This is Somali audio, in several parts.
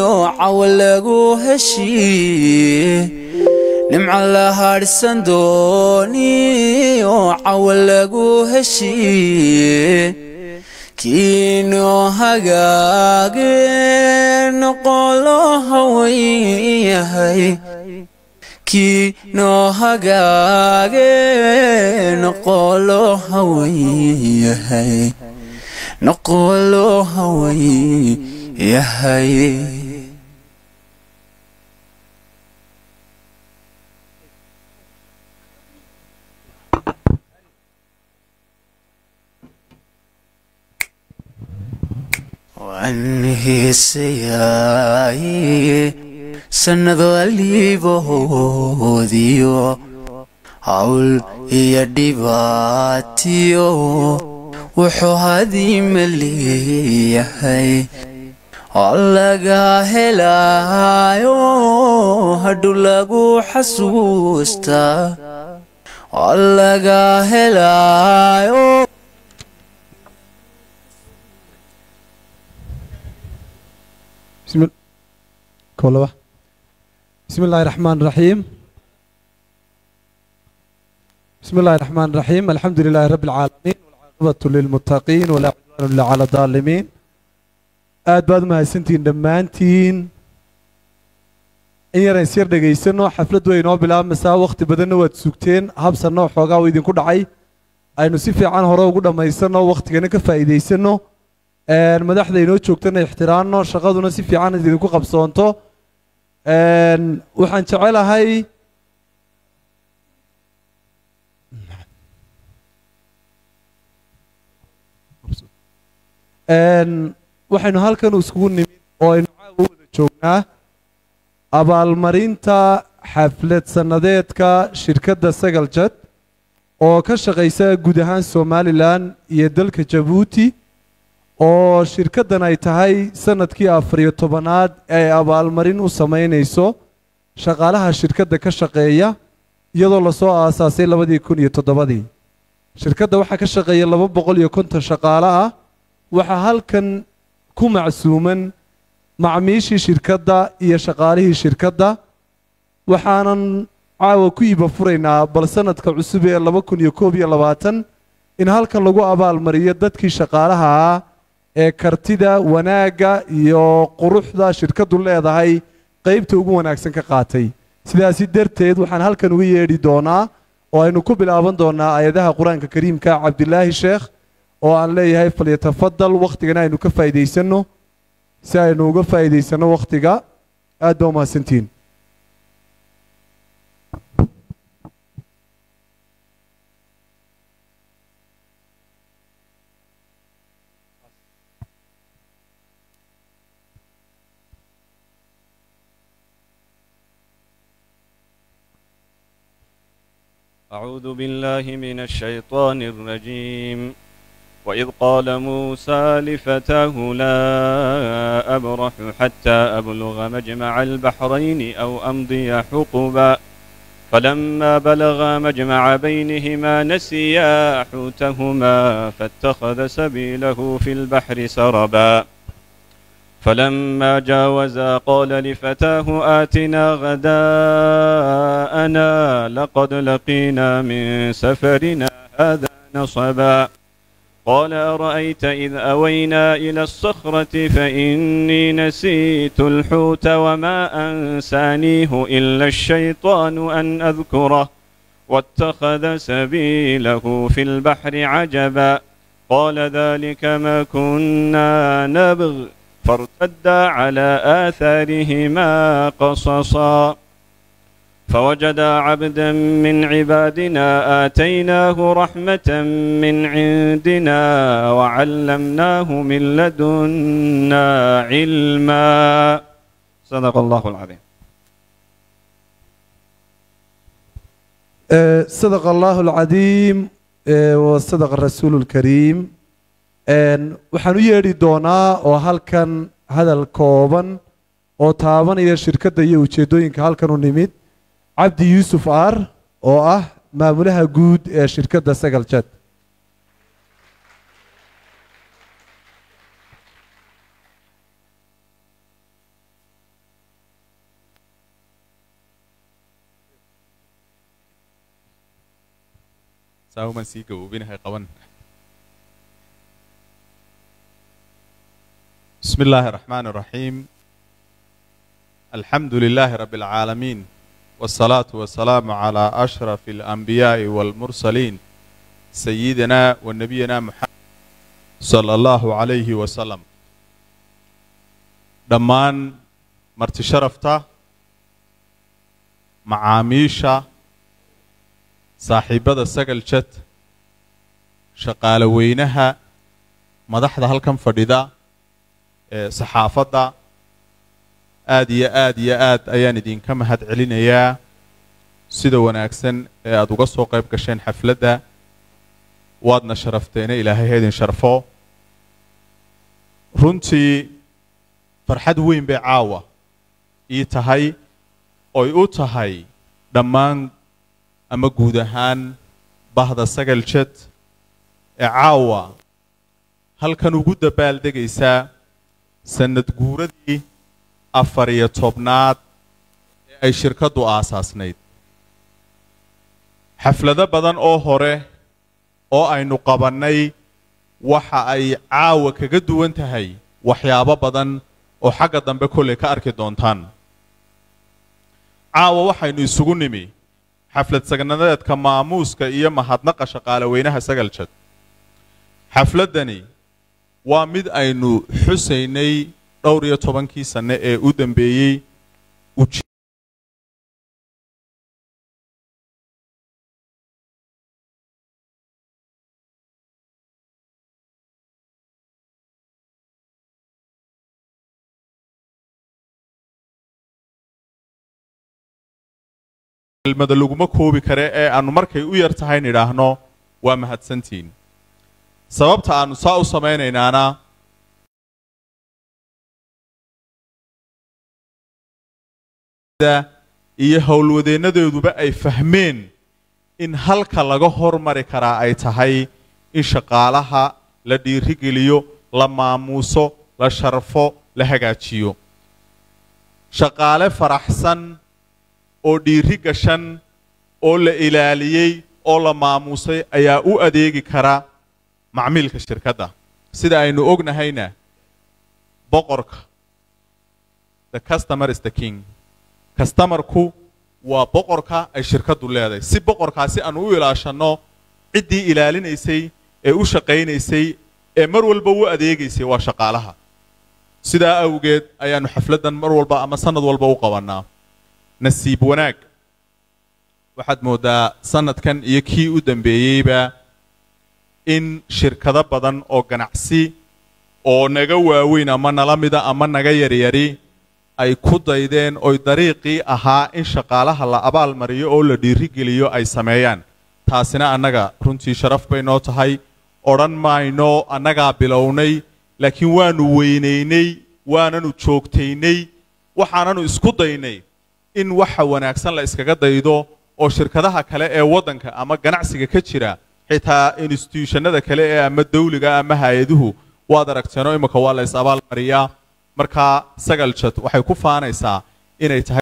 عولقو هشي نمع لها رسندوني عولقو هشي كينو هقاقين قولو هوي كينو هقاقين قولو هوي نقولو هوي يهي وعنه سياي سند اللي بوديو عول يدباتيو وحو هذي مليهي اللقا هلايو هدو لقو حسوستا اللقا هلايو بسم الله الرحمن الرحيم. بسم الله الرحمن الرحيم. الحمد لله رب العالمين والعاقبة للمتقين ولا عدوان إلا على الظالمين. بعد ما سنتين دمانتين إن يرى سير دقيسنو حفلة وينو بلا مساء وقت بدنا وتسوكتين هبصرنا حوجا ويدين كل عي أي نصيف عن هراء وقول ما يسرنا وقت كنا كفايدة يسنو المدح ذي شوكتنا احترامنا شغال نصيف عن ذي كوكب صونتو waxaan jecelahay waxaynu halkan isugu nimid oo aynu caawa wada joognaa abaalmarinta xaflad sanadeedka shirkadda Sagaljad oo ka shaqeysa guud ahaan Somaliland iyo dalka Djibouti oo shirkaddan ay tahay sanadkii 14aad ee abaalmarin u sameynayso shaqaalaha shirkadda ka shaqeeya iyadoo la soo aasaasay 2007 shirkadda waxa ka shaqeeya 250 shaqaale ah waxa halkan ku macsuuman macmiishii shirkadda iyo shaqaalihii shirkadda waxaanan caawa ku iba furaynaa bal sanadka cusub ee 2021 in halkan lagu abaalmariyo dadkii shaqaalaha ah ee kartida wanaaga iyo quruxda shirkadu leedahay qaybta ugu wanaagsan ka qaatay sidaas darteed waxaan halkan ugu yeedhi doonaa oo aynu ku bilaaban doonaa aayadaha quraanka kariimka Cabdilaahi Sheekh oo aan leeyahay falyatafadal waqtigan aynu ka faa'iideysano si aynu uga faa'iideysano waqtiga aad baa mahadsantiin أعوذ بالله من الشيطان الرجيم وإذ قال موسى لفتاه لا أبرح حتى أبلغ مجمع البحرين أو أمضي حقبا فلما بلغا مجمع بينهما نسيا حوتهما فاتخذ سبيله في البحر سربا فلما جاوزا قال لفتاه آتنا غداءنا لقد لقينا من سفرنا هذا نصبا قال أرأيت إذ أوينا إلى الصخرة فإني نسيت الحوت وما أنسانيه إلا الشيطان أن أذكره واتخذ سبيله في البحر عجبا قال ذلك ما كنا نبغ فارتدا على آثارهما قصصا فوجدا عبدا من عبادنا آتيناه رحمة من عندنا وعلمناه من لدنا علما صدق الله العظيم. صدق الله العظيم وصدق الرسول الكريم. waxaan u yeedhi doonaa oo halkan hadal kooban oo taabanaya shirkadda iyo ujeedooyinka halkan u nimid Cabdi Yuusuf Aar oo ah maamulaha guud ee shirkadda Sagaljad. ساوما سيكا وبينها قوان. بسم الله الرحمن الرحيم. الحمد لله رب العالمين والصلاة والسلام على أشرف الأنبياء والمرسلين سيدنا ونبينا محمد صلى الله عليه وسلم. دمان مرت شرفته معاميشة صاحبة السجل شت شقال وينها مدحضة هالكم فريدة صحافة آد أيان دين كم هاد علينا يا سيدو وناكسن أدوغسو قيب كشين حفلة وادنا شرفتين إلى هيدين شرفو رنتي فرحد وين بعاوة إيتهاي أو يوتهاي دمان أما جودهان بعض السجل شت عاوة هل كانوا جود بالدق إسا سنة جوردي أفرية توبنات أي شركة دو أساس نيد حفلة بدن أو هره أو أي نقابني وح أي عاوة كجدو انتهي وحيابا بدن أو حاجة دم بكل كأرك دونتان عاوة وح إنه يسقوني حفلة سجنات كماموس كأيام هاد نقش قال وينها سجل شد حفلة دني ومد أينو حسيني دورية طبانكي سنة أودن بيي المدلوجما كوبي كره أنو مركي ويرتهاي نراهنو ومهد سنتين سببت أنو ساو سمين إنانا iyo howlwadeenadooduba ay fahmeen in halka laga hormari karaa ay tahay in shaqaalaha la dhiirigeliyo la maamuuso la sharfo la hagaajiyo shaqaale faraxsan oo dhiiri gashan oo la ilaaliyay oo la maamuusay ayaa u adeegi kara macmiilka shirkadda sida aynu ognahayna boqorka the customer is the king customerku waa boqorka ay shirkadu leedahay si boqorkaasi aan u ilaashano cidii ilaalinaysay ee u shaqeynaysay ee mar walba u adeegaysay waa shaqaalaha sida awgeed ayaanu xafladan mar walba ama sanad walba u qabanaa nasiib wanaag waxaad moodaa sanadkan iyo kii u dambeeyayba in shirkado badan oo ganacsi oo naga waaweyn ama nala mida ama naga yaryari ay ku daydeen oo dariiqii ahaa in shaqaalaha la abaal mariyo oo la dhiirigeliyo ay sameeyaan taasina annaga runtii sharaf bay noo tahay oran maayno annaga bilownay laakiin waanu weynaynay waananu joogtaynay waxaananu isku daynay in waxa wanaagsan la iskaga daydo oo shirkadaha kale ee wadanka ama ganacsiga ka jira xitaa institutionada kale ee ama dawliga ama hay'aduhu waad aragteen oo imika waa la is abaal mariyaa marka sagal jad waxay ku faanaysaa inay tahay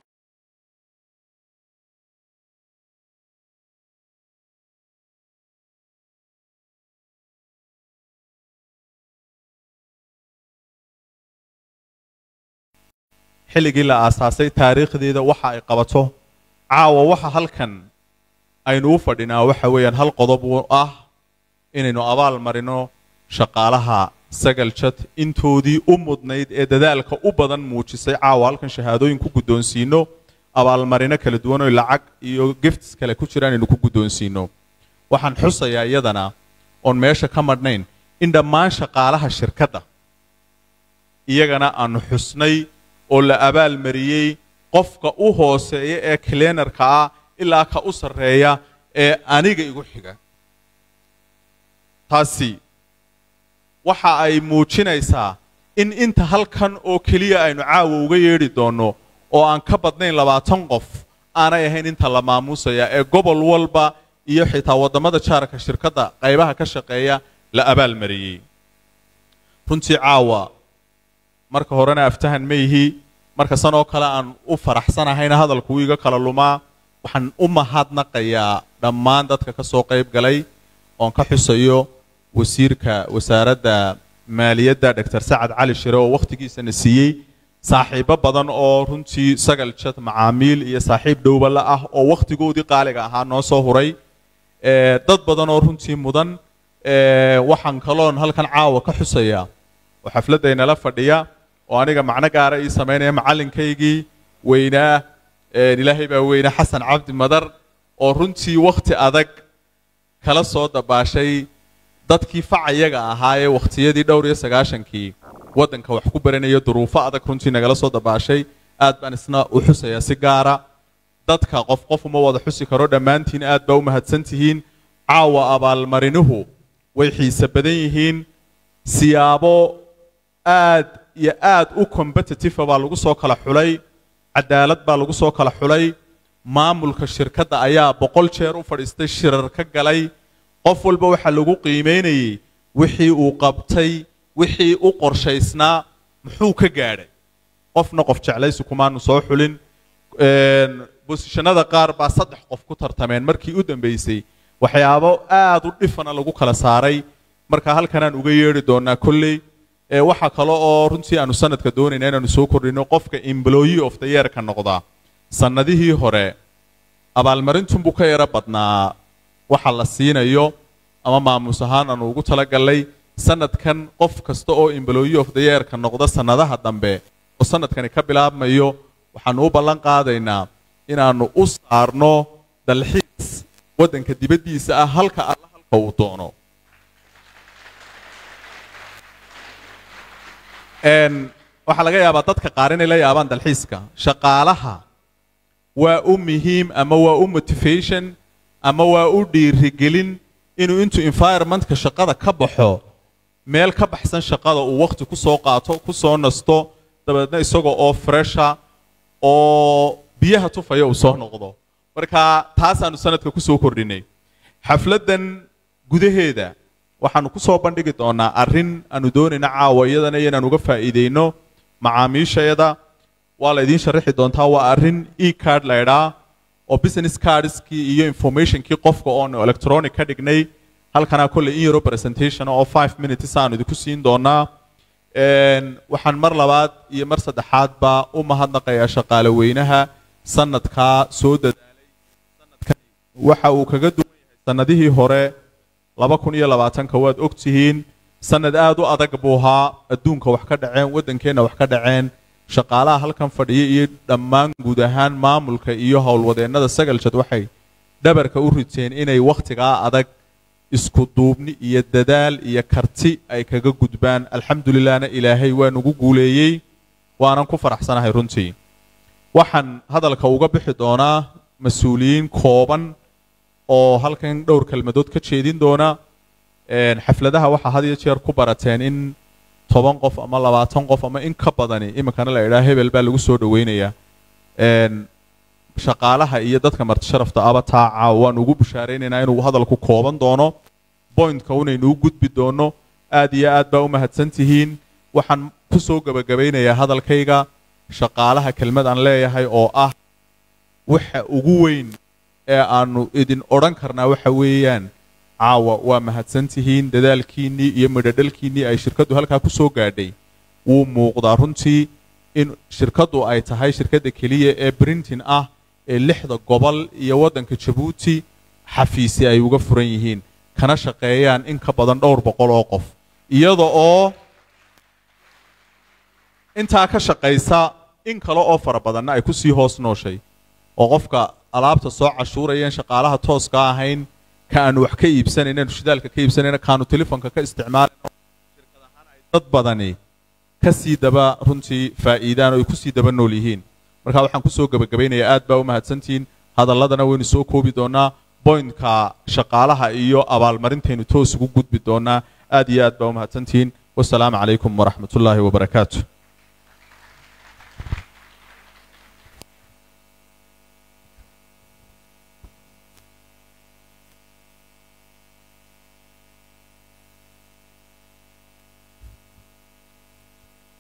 xilligii la aasaasay taariikhdeeda waxa ay qabato caawa waxa halkan aynu u fadhinaa waxa weeyaan hal qodob ah inaynu abaal marino shaqaalaha sagal jad intoodii u mudnayd ee dadaalka u badan muujisay caawa halkan shahaadooyin ku guddoonsiino abaalmarino kala duwan oo lacag iyo gifts kale ku jiraan inaynu ku guddoonsiino waxaan xusayaa iyadana oon meesha ka madhnayn in dhammaan shaqaalaha shirkadda iyagana aanu xusnay oo la abaal mariyey qofka u hooseeya ee cleanerka ah ilaa ka u sarreeya ee aniga igu xiga taasi waxa ay muujinaysaa in inta halkan oo keliya aynu caawa uga yeedhi doonno oo aan ka badnayn 20 qof aanay ahayn inta la maamusaya ee gobol walba iyo xitaa wadamada jaarka shirkadda qaybaha ka shaqeeya la abaal mariyay runtii caawa marka horena aftahan meehi marka sanoo kale aan u faraxsanahayna hadalku iga kala lumaa waxaan u mahadnaqayaa dhammaan dadka ka soo qayb galay oon ka xusayo wasiirka wasaaradda maaliyadda Dr. Sacad Cali Shire oo waqtigiisana siiyey saaxiibo badan oo runtii sagal jad macaamiil iyo saaxiib dhowba la ah oo waqtigoodii qaaliga ahaa noo soo huray dad badan oo runtii mudan waxaan kaloon halkan caawa ka xusaya oo xafladayna la fadhiya oo aniga macna gaara ii sameynaya macalinkaygii weynaa ilaahay baa weyna xasan cabdi madar oo runtii waqti adag kala soo dabaashay dadkii facayaga ahaa ee waqtiyadii dhowr iyo 90kii wadanka wax ku baranayo duruufo adag runtii nagala soo dabaashay aad baan isna u xusaya si gaara dadka qof uma wada xusi karo dhammaantiin aad baa u mahadsantihiin caawa abaalmarinuhu way xiisa badan yihiin siyaabo aad iyo aad u competitive baa lagu soo kala xulay cadaalad baa lagu soo kala xulay maamulka shirkadda ayaa 100 jeer u fadhiistay shirar ka galay qof walba waxa lagu qiimeynayay wixii uu qabtay wixii u qorshaysnaa muxuu ka gaadhay qofna qof jeclaysi kumaanu soo xulin bosishanada qaar baa 3 qof ku tartameen markii u dambeysay waxyaabo aad u dhifana lagu kala saaray marka halkan aan uga yeeri doonaa kulley waxa kale oo runtii aanu sanadka doonayna inaanu soo kordhino qofka employee of the year ka noqda sanadihii hore abaalmarintu buu ka yara badnaa waxa la siinayo ama maamuus ahaan aanu ugu talagalay sanadkan qof kasta oo employee of the year ka noqda sanadaha dambe oo sanadkani ka bilaabmayo waxaanu u ballan qaadaynaa inaanu u saarno dalxiis wadanka dibadiisa ah halka uu doono waxa laga yaabaa dadka qaar inay la yaabaan dalxiiska shaqaalaha waa u muhiim ama waa u motivation ama waa u dhiirigelin inuu intuu environmentka shaqada ka baxo meel ka baxsan shaqada uu waqti ku soo qaato ku soo nasto dabeedna isagoo oo fresha oo biyaha tufaya uu soo noqdo marka taasaanu sanadka ku soo kordhinay xafladan gudaheeda waxaanu ku soo bandhigi doonaa arrin aanu doonayna caawa iyadana inaan uga faa'iideyno macaamiishayada waa la idiin sharaxi doontaa waa arrin e-card la idhaa oo business cardskii iyo informationkii qofka oon electronic ka dhignay halkanaa kolley in yaro presentation oo 5 minutes aanu idinku siin doonaa waxaan mar labaad iyo mar saddexaadba u mahadnaqayaa shaqaale weynaha sanadkaa soo dadaalay sanadkan waxa uu kaga duwan yahay sanadihii hore 2020ka waad ogtihiin sanad aad u adag buu ahaa adduunka wax ka dhaceen wadankeena wax ka dhaceen shaqaalaha halkan fadhiya iyo dhammaan guud ahaan maamulka iyo howlwadeennada sagal jad waxay dhabarka u riteen inay waqtigaa adag isku duubni iyo dadaal iyo karti ay kaga gudbaan alxamdulillaahna ilaahay waa nagu guuleeyey waanan ku faraxsanahay runtii waxaan hadalka uga bixi doonaa mas-uuliyiin kooban oo halkan dhowr kelmadood ka jeedin doona xafladaha waxaa had iyo jeer ku barateen in 10 qof ama 20 qof ama in ka badani iminkana la idhaa hebel baa lagu soo dhaweynayaa shaqaalaha iyo dadka marti sharafta aba taaca waan ugu bushaareynayna inuu hadalku kooban doono pointka unaynu u gudbi doono aad iyo aad baa u mahadsantihiin waxaan ku soo gabagabeynayaa hadalkayga shaqaalaha kelmad aan leeyahay oo ah waxa ugu weyn ee aanu idin odhan karnaa waxa weeyaan caawa waa mahadsantihiin dadaalkiinnii iyo midhadhalkiinnii ay shirkaddu halkaa ku soo gaadhay wuu muuqdaa runtii in shirkaddu ay tahay shirkadda keliya ee printing ah ee 6 gobol iyo waddanka Jabuuti xafiisi ay uga furan yihiin kana shaqeeyaan in ka badan dhowr boqol oo qof iyada oo intaa ka shaqeysa in kale oo fara badanna ay ku sii hoos nooshay oo qofka alaabta soo cashuurayeen shaqaalaha tooska ahayn ka aan wax ka iibsanayna shidaalka ka iibsanayna kaanu telefoonka ka isticmaalayno shirkadahan ay dad badani ka sii daba runtii faa'iidaan oo ay ku sii daba nool yihiin marka waxaan ku soo gabagabeynayaa aad baa u mahadsantiin hadalladana waynu soo koobi doonaa pointka shaqaalaha iyo abaalmarintaynu toos ugu gudbi doonaa aad iyo aad baa u mahadsantiin wassalaamu calaykum waraxmatullaahi wabarakaatu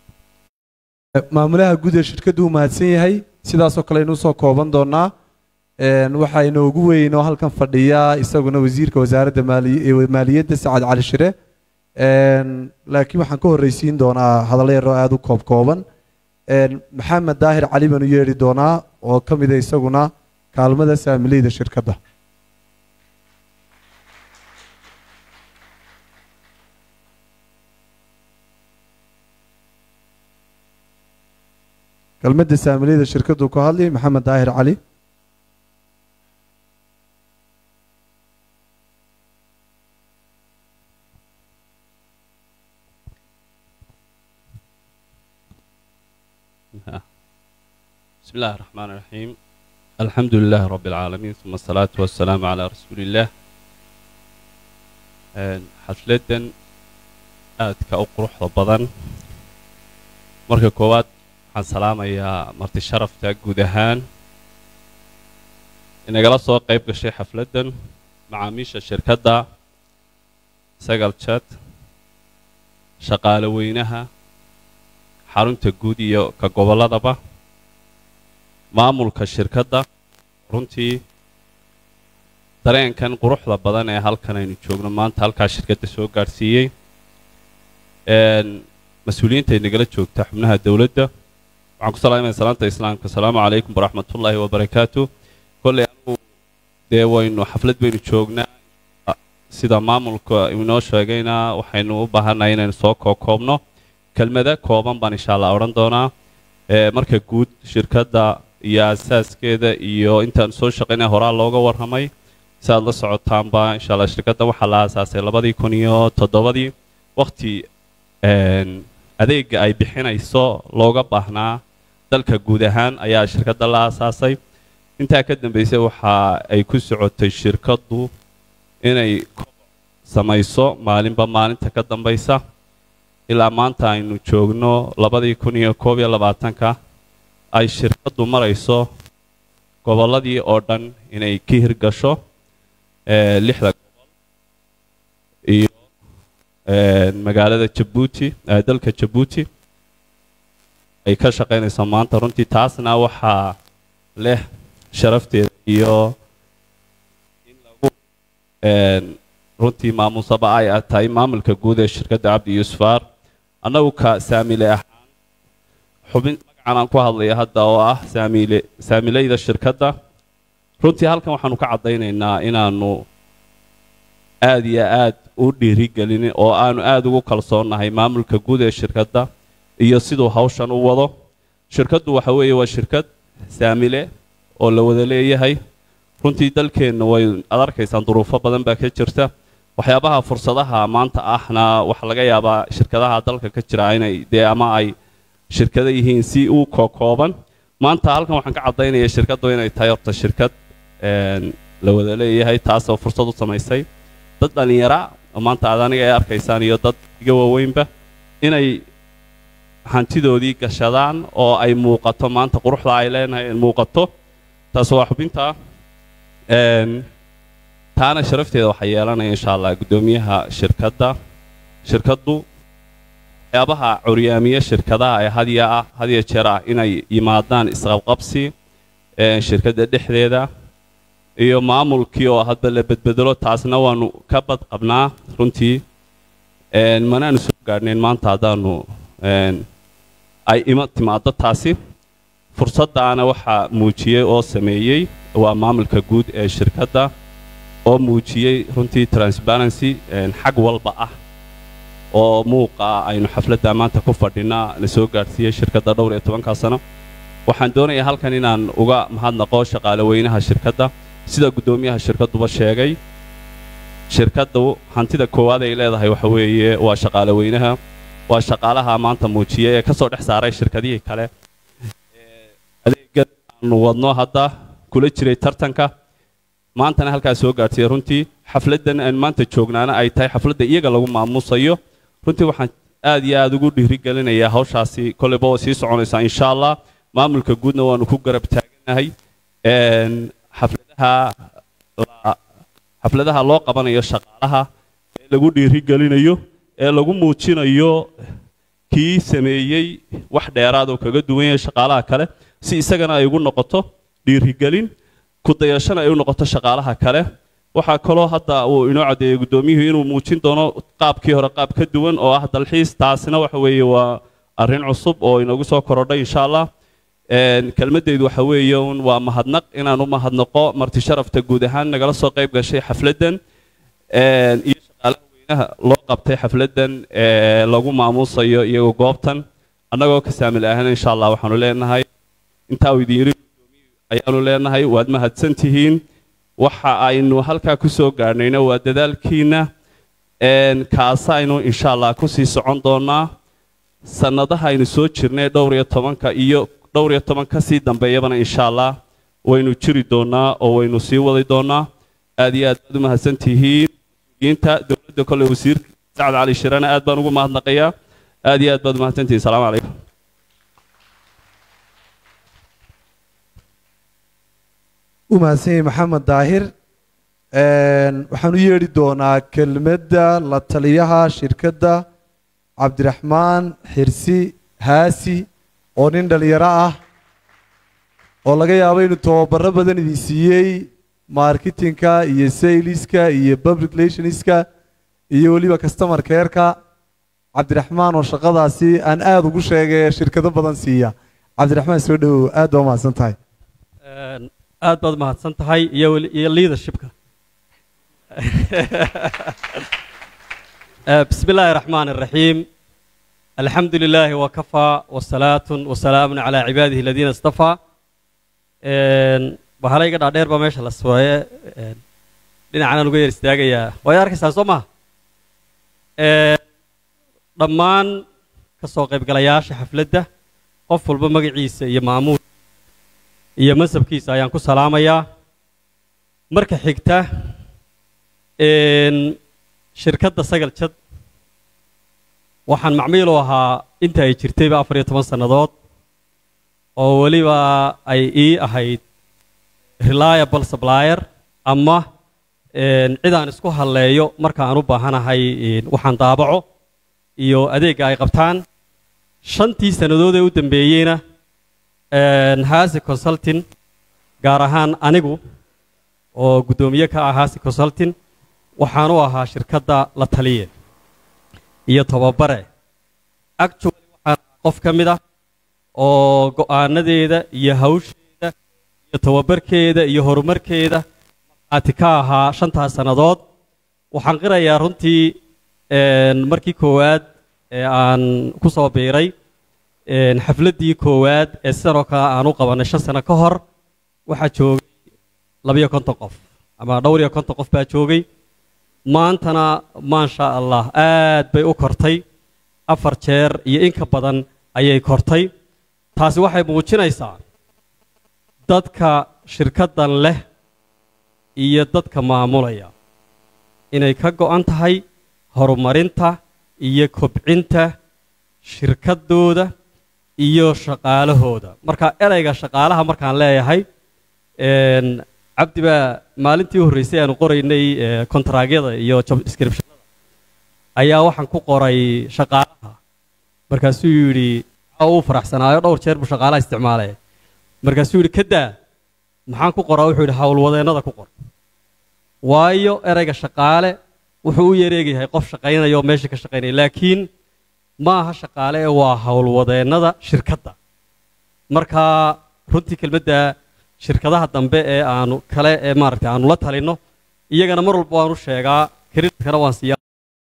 maamulaha guud ee shirkaddu u mahadsan yahay sidaas oo kale inuu soo kooban doonaa waxaa inoogu weyn oo halkan fadhiya isaguna wasiirka wasaaradda maaliyadda Sacad Cali Shire laakiin waxaan ka horreysiin doonaa hadallo yar oo aad u kooban maxamed daahir cali baan u yeedhi doonaa oo ka mid ah isaguna kaalmada saamileyda shirkadda كلمة ساملية الشركة كهالي محمد داهر علي بسم الله الرحمن الرحيم الحمد لله رب العالمين ثم الصلاة والسلام على رسول الله حفلة آد كأقرح وبضن مركب كواد عن سلامة يا مرتي الشرف تجود هان إن جلس قيب كشيء حفلة مع ميش الشركة دا سجل شات شغال وينها حرم تجودي كقبلة ضبا maamulka shirkadda runtii dareenkan quruxda badan ee halkan aynu joogno maanta halka shirkadda soo gaarsiiyay mas'uuliyiinta nagala joogta xubnaha dawladda waxaan ku salaamayaa salaanta islaamka assalaamu calaykum waraxmatullaahi wabarakaatuh kolley anu waynu xaflad baynu joognaa sida maamulka inoo sheegayna waxaynu u baahanahay inaynu soo koobno kelmada kooban baan insha Allah oran doonaa marka guud shirkadda iyo asaaskeeda iyo intaan soo shaqaynay horaa looga warramay si aad la socotaanba insha Allah shirkadda waxaa la aasaasay 2007 waqti adeega ay bixinayso looga baahnaa dalka guud ahaan ayaa shirkadda la aasaasay intaa ka dambeysay waxa ay ku socotay shirkaddu inay samayso maalinba maalinta ka dambaysa ilaa maanta aynu joogno 2021 ay shirkaddu marayso gobolladii oo dhan inay ka hirgasho 6 gobol iyo magaalada Djibouti dalka Djibouti ay ka shaqaynayso maanta runtii taasna waxa leh sharafteeda iyo in lagu runtii maamusaba ay tahay maamulka guud ee shirkadda Cabdi Yusufar annagu ka saamile ahaan xubin aan ku hadlayo hadda oo ah saamileyda shirkadda runtii halkan waxaanu ka cadaynaynaa inaanu aad iyo aad u dhiirigelin oo aanu aad ugu kalsoonahay maamulka guud ee shirkadda iyo sidoo hawshan u wado shirkaddu waxa weeye waa shirkad saamile oo la wada leeyahay runtii dalkeenna way adarkaysaan duruufo badan baa ka jirta waxyaabaha fursadaha maanta ahna waxa laga yaabaa shirkadaha dalka ka jira inay ama ay shirkada yihiin si uu kooban maanta halkan waxaan ka cadaynayaa shirkaddu inay tahay horta shirkad la wada leeyahay taas oo fursad u samaysay dad dhalinyaro maanta aad aniga ay arkaysaan iyo dad iga waaweynba inay hantidoodii gashadaan oo ay muuqato maanta quruxda ay leenahay muuqato taas waa xubinta taana sharafteeda waxa yeelanaya insha Allah gudoomiyaha shirkaddu waxyaabaha curyaamiye shirkadaha ee hadiya jeer ah inay yimaadaan isqabqabsi shirkadda dhexdeeda iyo maamulkii oo hadba la bedbedelo taasna waanu ka badqabnaa runtii manaanu soo gaarneen maanta haddaanu ay timaado taasi fursaddaana waxaa muujiyey oo sameeyey waa maamulka guud ee shirkadda oo muujiyey runtii transparency xag walba ah oo muuqa aynu xafladda maanta ku fadhinaa la soo gaarsiiyay shirkadda dhowr iyo 10 sano waxaan doonayaa halkan inaan uga mahadnaqo shaqaale weynaha shirkadda sida gudoomiyaha shirkadduba sheegay shirkaddu hantida koowaad ay leedahay waxa weeye waa shaqaale weynaha waa shaqaalaha maanta muujiyay ee ka soo dhex saaray shirkadihii kale adeegga aanu wadno hadda kula jiray tartanka maantana halkaas soo gaartay runtii xafladdan aan maanta joognaana ay tahay xafladda iyaga lagu maamusayo runtii waxaan aad iyo aad ugu dhiirigelinayaa hawshaasi kolleyba oo sii soconaysa insha Allah maamulka guudna waanu ku garab taaganahay xafladaha loo qabanayo shaqaalaha ee lagu dhiirigelinayo ee lagu muujinayo kii sameeyay wax dheeraad oo kaga duwan yahay shaqaalaha kale si isagana ay ugu noqoto dhiirigelin ku dayashana ay u noqoto shaqaalaha kale waxaa kaloo hadda uu inoo cadeeyay gudoomiyuhu inuu muujin doono qaabkii hore qaab ka duwan oo ah dalxiis taasina waxa weeye waa arrin cusub oo inoogu soo korodhay insha Allah kelmadeydu waxa weeye waa mahadnaq inaan u mahadnaqo marti sharafta guud ahaan nagala soo qayb gashay xafladan iyo shaqaalaha weynaha loo qabtay xafladan lagu maamuusayo iyaga goobtan annagoo ka saamil ahaan insha Allah waxaanu leenahay inta uu idin yiri ayaanu leenahay waad mahadsantihiin waxa aynu halka ku soo gaarnayna waa dadaalkiina kaasaynu insha Allah ku sii socon doonaa sanadaha aynu soo jirnay dhowr iyo toban ka sii dambeeyabana insha Allah waynu jiri doonaa oo waynu sii wadi doonaa aad iyo aad u mahadsantihiin inta dawladda kale wasiir Sacad Cali Shirana aad baan ugu mahadnaqayaa aad iyo aad baad u mahadsantihiin salaamu calaykum وماسي محمد داهر waxaan u yeeri doonaa kelmadda la taliyaha shirkadda Cabdiraxmaan Xirsi Haasi oo nin dhalinyaro ah oo laga yaabo inuu tababaro badan idin siiyey marketingka iyo saleska iyo public relationska iyo waliba customer care-ka Cabdiraxmaan oo shaqadaasi aan aad ugu sheegay shirkado badan siiya Cabdiraxmaan soo dhawow aad u mahadsantahay aad baad mahadsantahay iyo leadershipka بسم الله الرحمن الرحيم الحمد لله وكفى والصلاة والسلام على عباده الذين اصطفى بحالي قد عدير بماشي الأسوايا لنا عنا نقول استاقيا ويارك ساسوما ضمان كسوق بقلاياش حفلده قفل بمقعيس يا معمول يا مسب كيس أيان كو سلامة يا مركز حكته شركة سجل شد وحن معميلوها انت اي jirtay 14 sanadood oo waliba ay ahayd reliable supplier ama cidaan isku haleeyo marka aan u baahanahay waxaan daabaco iyo adeeg ay qabtaan 5 sanadood ee u dambeeyayna Haasi Consulting gaar ahaan anigu oo gudoomiye ka ah Haasi Consulting waxaan u ahaa shirkadda la taliye iyo tababare actually waxaan qof ka mid ah oo go'aanadeeda iyo hawsheeda iyo tababarkeeda iyo horumarkeeda aad ka ahaa 5 sanadood waxaan qirayaa runtii markii koowaad ee aan ku soo biiray xafladii koowaad ee sidoo kale aan u qabanay 5 sano ka hor waxa joogay 250 qof ama 250 qof baa joogay maantana ma sha Allah aad bay u kortay 4 jeer iyo in ka badan ayay kortay taasi waxay muujinaysaa dadka shirkaddan leh iyo dadka maamulaya inay ka go'an tahay horumarinta iyo kobcinta shirkadooda iyo shaqaalahooda marka erayga shaqaalaha markaan leeyahay cabdi baa maalintii horeysay aan qoraynay kontraagyada iyo job descriptionada ayaa waxaan ku qoray shaqaalaha markaasuu yiri uu faraxsanaayo dhowr jeer buu shaqaalaha isticmaalay markaasuu yiri kada maxaan ku qoraa wuxuu yiri hawlwadeennada ku qor waayo erayga shaqaale wuxuu u yareegayahay qof shaqaynayo meesha ka shaqaynay laakiin ma aha shaqaale waa hawlwadeennada shirkadda marka runtii kelmadda shirkadaha dambe ee aanu kale ee maaragtay aanu la talino iyagana mar walba waan u sheegaa kredit-kana waan siiyaa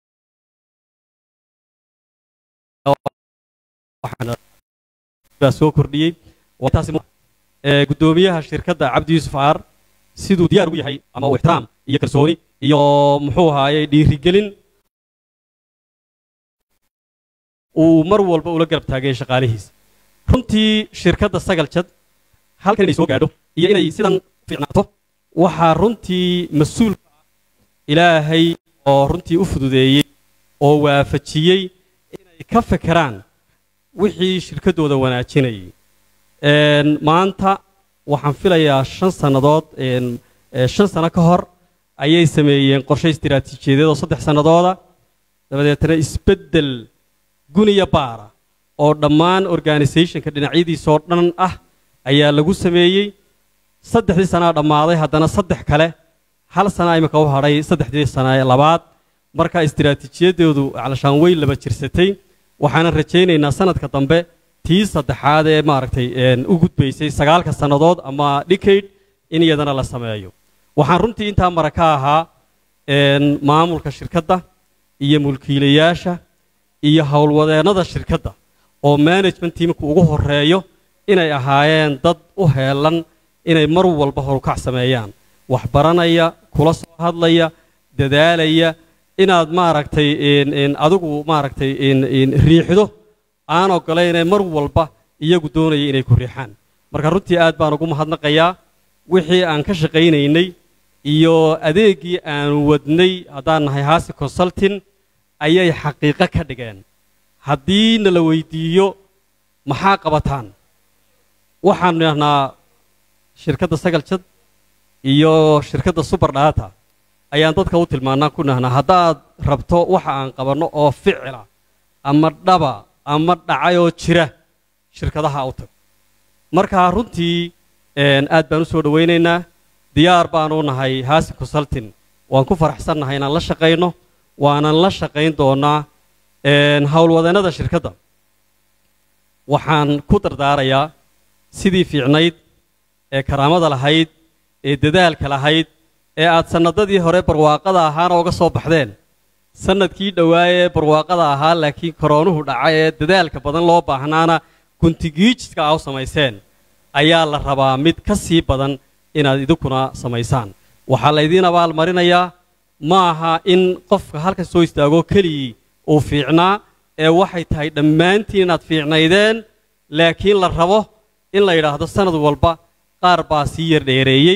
waxaan soo kordhiyay taasi gudoomiyaha shirkadda Cabdi Yuusuf Aar siduu diyaar ugu yahay ama uu ixtiraam iyo kalsooni iyo muxuu ahaayay dhiirigelin uu mar walba ula garab taagay shaqaalihiisa runtii shirkadda Sagal Jad halkan ay soo gaadho iyo inay sidan fiicnaato waxa runtii mas'uulka Ilaahay oo runtii u fududeeyay oo waafajiyay inay ka fekeraan wixii shirkadooda wanaajinayay maanta waxaan filayaa 5 sanadood 5 sano ka hor ayay sameeyeen qorshe istiraatiijiyadeed oo 3 sanadooda dabadeedna isbedel guniya baara oo dhammaan organization-ka dhinacyadiisa oo dhan ah ayaa lagu sameeyay saddexdii sanaa dhammaaday haddana saddex kale hal sana imika u hadhay saddexdii sana ee labaad marka istiraatiijiyadeedu calashaan weyn laba jirsatay waxaanan rajaynaynaa sanadka dambe tii saddexaad ee maaragtay u gudbaysay 9 sannadood ama decade in iyadana la sameeyo waxaan runtii intaa mara ka ahaa maamulka shirkadda iyo mulkiilayaasha iyo howlwadeennada shirkadda oo management teamku ugu horeeyo inay ahaayeen dad u heelan inay mar walba howlkac sameeyaan wax baranaya kula soo hadlaya dadaalaya inaad maaragtay adigu maaragtay riixdo aan ogolaynay mar walba iyagu doonaya inay ku riixaan marka runtii aad baan ugu mahadnaqayaa wixii aan ka shaqaynaynay iyo adeegii aan wadnay haddaan nahay Haasi Consulting ayay xaqiiqo ka dhigeen haddii la weydiiyo maxaa qabataan waxaan nahnaa shirkadda Sagal Jad iyo shirkadda Super Data ayaan dadka u tilmaanaa ku nahnaa haddaad rabto waxa aan qabanno oo ficila ama dhaba ama dhacay oo jira shirkadaha u tag marka runtii aad baan u soo dhawaynaynaa diyaar baan u nahay Haasi Consulting waan ku faraxsanahay inaan la shaqeyno waanan la shaqeyn doonaa howlwadeennada shirkadda waxaan ku dardaarayaa sidii fiicnayd ee karaamada lahayd ee dadaalka lahayd ee aad sanadadii hore barwaaqada ahaana uga soo baxdeen sanadkii dhawaayay barwaaqada ahaa laakiin koroonuhu dhacay ee dadaalka badan loo baahnaana kuntigiijka aw samayseen ayaa la rabaa mid ka sii badan inaad idinkuna samaysaan waxaa la idiin abaal marinayaa ma aha in qofka halka soo istaago keligii uu fiicnaa ee waxay tahay dhammaantiin inaad fiicnaydeen laakiin la rabo in la yidhaahdo sanad walba qaar baa sii yar dheereeyey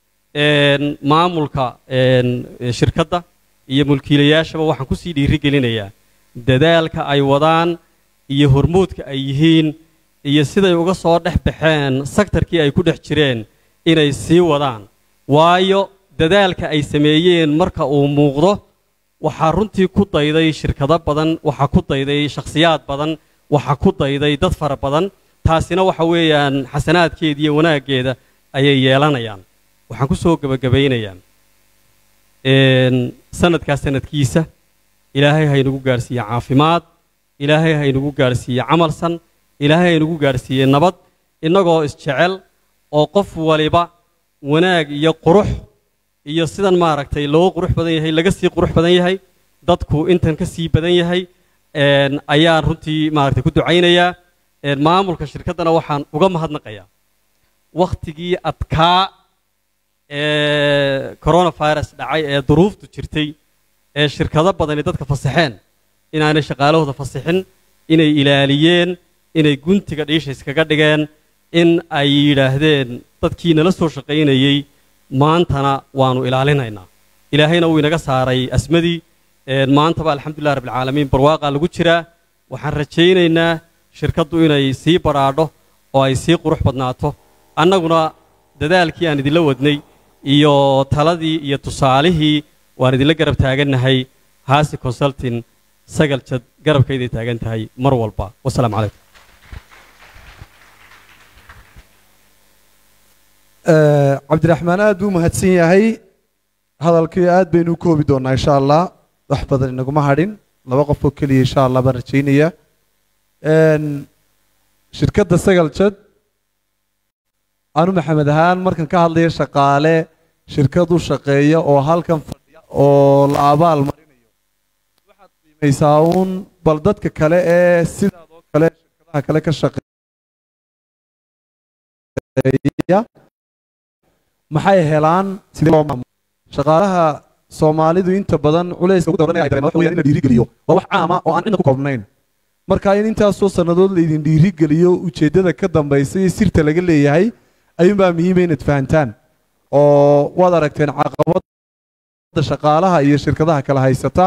maamulka shirkadda iyo mulkiilayaashaba waxaan ku sii dhiirigelinayaa dadaalka ay wadaan iyo hormuudka ay yihiin iyo siday uga soo dhex baxeen sektarkii ay ku dhex jireen inay sii wadaan waayo dadaalka ay sameeyeen marka uu muuqdo waxaa runtii ku dayday shirkado badan waxaa ku dayday shakhsiyaad badan waxaa ku dayday dad fara badan taasina waxa weeyaan xasanaadkeeda iyo wanaaggeeda ayay yeelanayaan waxaan ku soo gabagabaynayaa sanadkaas sanadkiisa ilaahay ha inagu gaarsiiye caafimaad ilaahay ha inagu gaarsiiye camalsan ilaahay ha inagu gaarsiiye nabad innagoo isjecel oo qof waliba wanaag iyo qurux iyo sidan maaragtay loo qurux badan yahay laga sii qurux badan yahay dadku intan ka sii badan yahay ayaan runtii maaragtay ku ducaynayaa maamulka shirkaddana waxaan uga mahadnaqayaa wakhtigii adkaa coronavirus dhacay ee duruuftu jirtay ee shirkado badani dadka fasaxeen inaanay shaqaalahooda fasaxin inay ilaaliyeen inay guntiga dhiisha iskaga dhigeen in ay yidhaahdeen dadkii nala soo shaqaynayey maantana waanu ilaalinaynaa ilaahayna wuu inaga saaray asmadii maantaba alxamdulilah rabbilcaalamiin barwaaqaa lagu jiraa waxaan rajaynaynaa shirkaddu inay sii baraadho oo ay sii qurux badnaato annaguna dadaalkii aan idinla wadnay iyo taladii iyo tusaalihii waan idinla garab taagannahay Haasi Consulting Sagal Jad garabkayday taagan tahay mar walba wassalaamu calaykum cabdiraxmaan aad buu mahadsan yahay hadalkii aad baynu u koobi doonaa insha allah wax badan inaguma hadhin laba qof oo keliya insha allah baan rajaynaya shirkadda Sagal Jad anu maxamed ahaan markan ka hadlaya shaqaale shirkad u shaqeeya oo halkan fadhiya oo la abaal marinayo waxaad qiimaysaa uun bal dadka kale ee sidaadoo kale shirkadaha kale ka shaqeeya maxay helaan sidee loo maamulo shaqaalaha Soomaalidu inta badan culayska ugu dawranaya ay tahay waxa weeyaan in la dhiirigeliyo waa wax caam ah oo aan cidna ku koobnayn marka in intaas soo sanadood la idin dhiirigeliyo ujeedada ka dambaysa iyo sirta laga leeyahay ayuunbaa muhiim inaad fahantaan oo waad aragteen caqabada shaqaalaha iyo shirkadaha kala haysata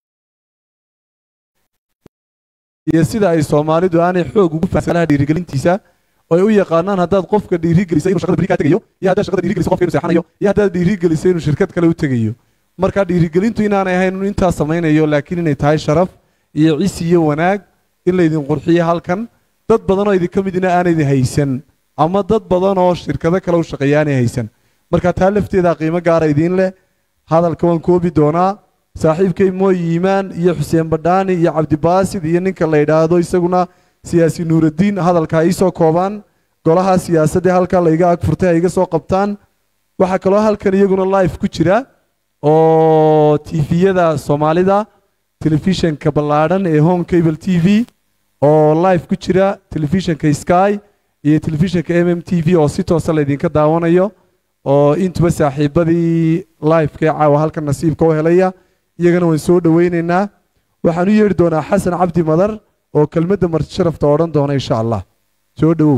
iyo sida ay Soomaalidu aanay xoog ugu fahansan dhiirigelintiisa oo ay u yaqaanaan haddaad qofka dhiirigelisay inuu shaqada bari ka tagayo iyo haddaad shaqada dhiirigelisay qofka inuu seexanayo iyo haddaad dhiirigelisay inuu shirkad kale u tagayo marka dhiirigelintu inaanay ahayn inuu intaas samaynayo laakiin inay tahay sharaf iyo ciis iyo wanaag in la idin qurxiyo halkan dad badan oo idin ka midina aan idin haysan ama dad badan oo shirkado kale u shaqeeyaanay haysan marka taa lafteeda qiimo gaara idiin leh hadalka waan koobi doonaa saaxiibkay mooy iimaan iyo xuseen badhaani iyo cabdibaasid iyo ninka la yidhaahdo isaguna siyaasi nuuraddiin hadalka ay soo koobaan golaha siyaasadda halka la iga ag furtay ay iga soo qabtaan waxa kaloo halkan iyaguna live ku jira oo TV-yada Soomaalida telefishanka ballaadhan ee Home Cable TV oo live ku jira telefishanka Sky iyo telefishanka MMTV oo si toos ah idinka daawanayo oo intuba saaxiibadii live-ka caawa halkan nasiibka u helaya iyagana waan soo dhaweynaynaa waxaan u yeeri doonaa xasan cabdi madar oo kelmadda marti sharafta odhan doona insha Allah soo dhawow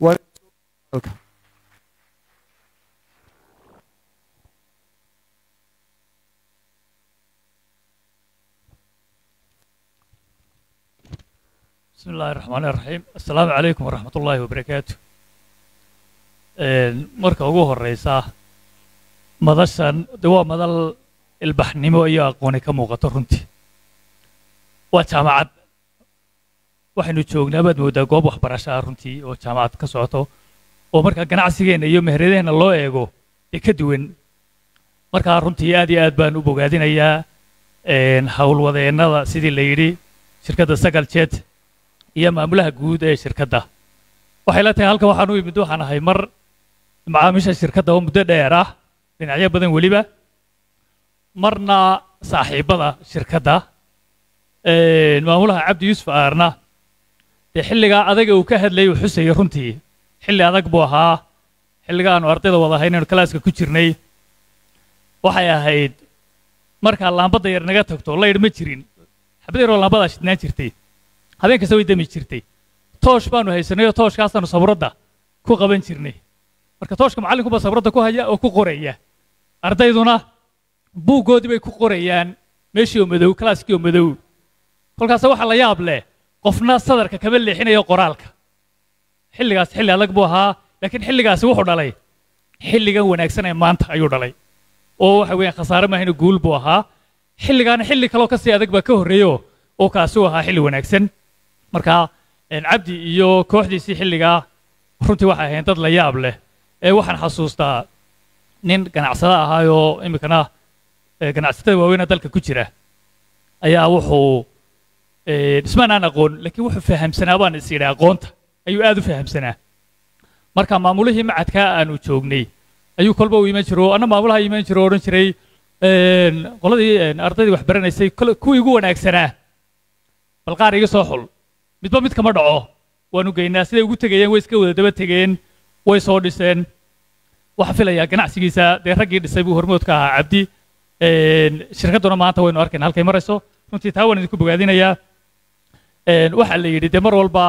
بسم الله الرحمن الرحيم السلام عليكم ورحمة الله وبركاته marka ugu horeysa madashan waa madal ilbaxnimo iyo aqooni ka muuqato runtii waa jaamacad waxaynu joognaa baad moodaa goob waxbarasho ah runtii oo jaamacad ka socoto oo marka ganacsigeena iyo meheradeenna loo eego ee ka duwan marka runtii aad iyo aad baan u bogaadinayaa howlwadeennada sidii la yidhi shirkadda Sagal Jet iyo maamulaha guud ee shirkadda waxay la tahay halka waxaan u imid waxaan ahay mar macaamiisha shirkadda oo muddo dheer ah dhinacyo badan weliba marna saaxiibada shirkadda maamulaha cabdi yuusuf aarna dee xilligaa adaga uu ka hadlayay uu xusayay runtii xilli adag buu ahaa xilliga aanu ardayda wada ahayn inaynu kalaaska ku jirnay waxay ahayd markaa laambadda yar naga tagto laydh ma jirin xabad yaroo laambadaa shidnaan jirtay habeen kasta way dami jirtay toosh baanu haysanay oo tooshkaasaanu sabradda ku qaban jirnay marka tooshka macallinkuba sabradda ku haya oo ku qoraya ardayduna buuggoodii bay ku qorayaan meeshii oo madow kalaaskii oo madow kolkaas waxa la yaab leh qofna sadarka kama leexinayo qoraalka xilligaas xilli adag buu ahaa laakiin xilligaasi wuxuu dhalay xilligan wanaagsan ee maanta ayuu dhalay oo waxa weeyaan khasaare maahayn guul buu ahaa xilligaana xilli kaloo kasii adag baa ka horreeyo oo kaasi u ahaa xilli wanaagsan marka cabdi iyo kooxdiisii xilligaa runtii waxay ahayn dad la yaab leh waxaan xasuustaa nin ganacsada ahaayoo iminkana ganacsatada waaweyn dalka ku jira ayaa wuxuu dhismaan aan aqoon laakiin wuxuu fahamsanaa baan is yidhi aqoonta ayuu aad u fahamsanaa marka maamulihii macadkaa aanu joognay ayuu kolba u iman jiro anna maamulaha iman jiro odhan jiray qoladii ardaydii wax baranaysay kuwii ugu wanaagsanaa bal qaar iga soo xul midba mid kama dhaco waanu geynaa siday ugu tegayeen way iska wada daba tegeen way soo dhiseen waxaa filayaa ganacsigiisa dee raggii dhisay buu hormoodka ahaa cabdi shirkadduna maanta waynu arkayna halkay marayso runtii taa waan idinku bogaadinayaa waxaa la yidhi dee mar walba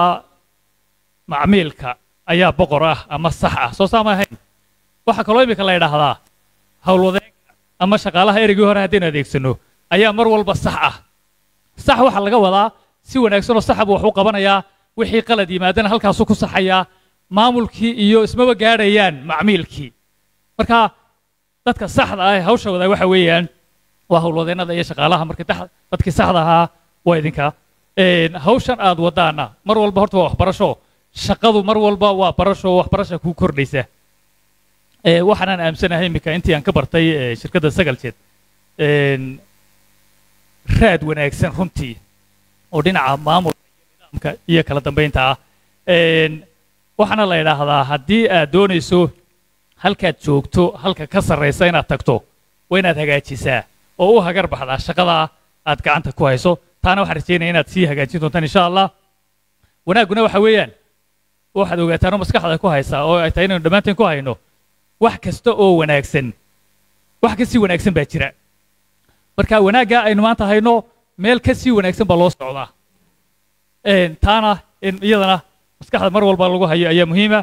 macmiilka ayaa boqor ah ama sax ah soo saama ahayn waxaa kaloo imika la yidhaahdaa howlwadeenka ama shaqaalaha ereygii hore haddaynu adeegsano ayaa mar walba sax ah sax waxaa laga wadaa si wanaagsan oo saxa buu wax u qabanayaa wixii qalad yimaadana halkaasuu ku saxayaa maamulkii iyo ismaba gaadhayaan macmiilkii marka dadka saxda ah ee hawsha wadaa waxa weeyaan waa howlwadeennada iyo shaqaalaha marka dadkii saxda ahaa waa idinka hawshan aad wadaana mar walba horta waa waxbarasho shaqadu mar walba waa barasho waxbarasha kuu kordhaysa waxaanaan aamsanahay iminka intii aan ka bartay shirkadda Sagal Jet raad wanaagsan runtii oo dhinaca maamulka nidaamka iyo kala dambeynta ah waxaana la yidhaahdaa haddii aad doonayso halkaad joogto halka ka sarraysa inaad tagto waa inaad hagaajisaa oo u hagar baxdaa shaqada aad gacanta ku hayso taana waxaan rajeynaya inaad sii hagaajin doontaan insha Allah wanaagguna waxa weeyaan waxaad ogaataan oo maskaxda ku haysaa oo ay tahay inaynu dhammaanteen ku hayno wax kasta oo wanaagsan wax ka sii wanaagsan baa jira marka wanaagga aynu maanta hayno meel ka sii wanaagsan baa loo socdaa taana iyadana maskaxda mar walba lagu hayo ayaa muhiima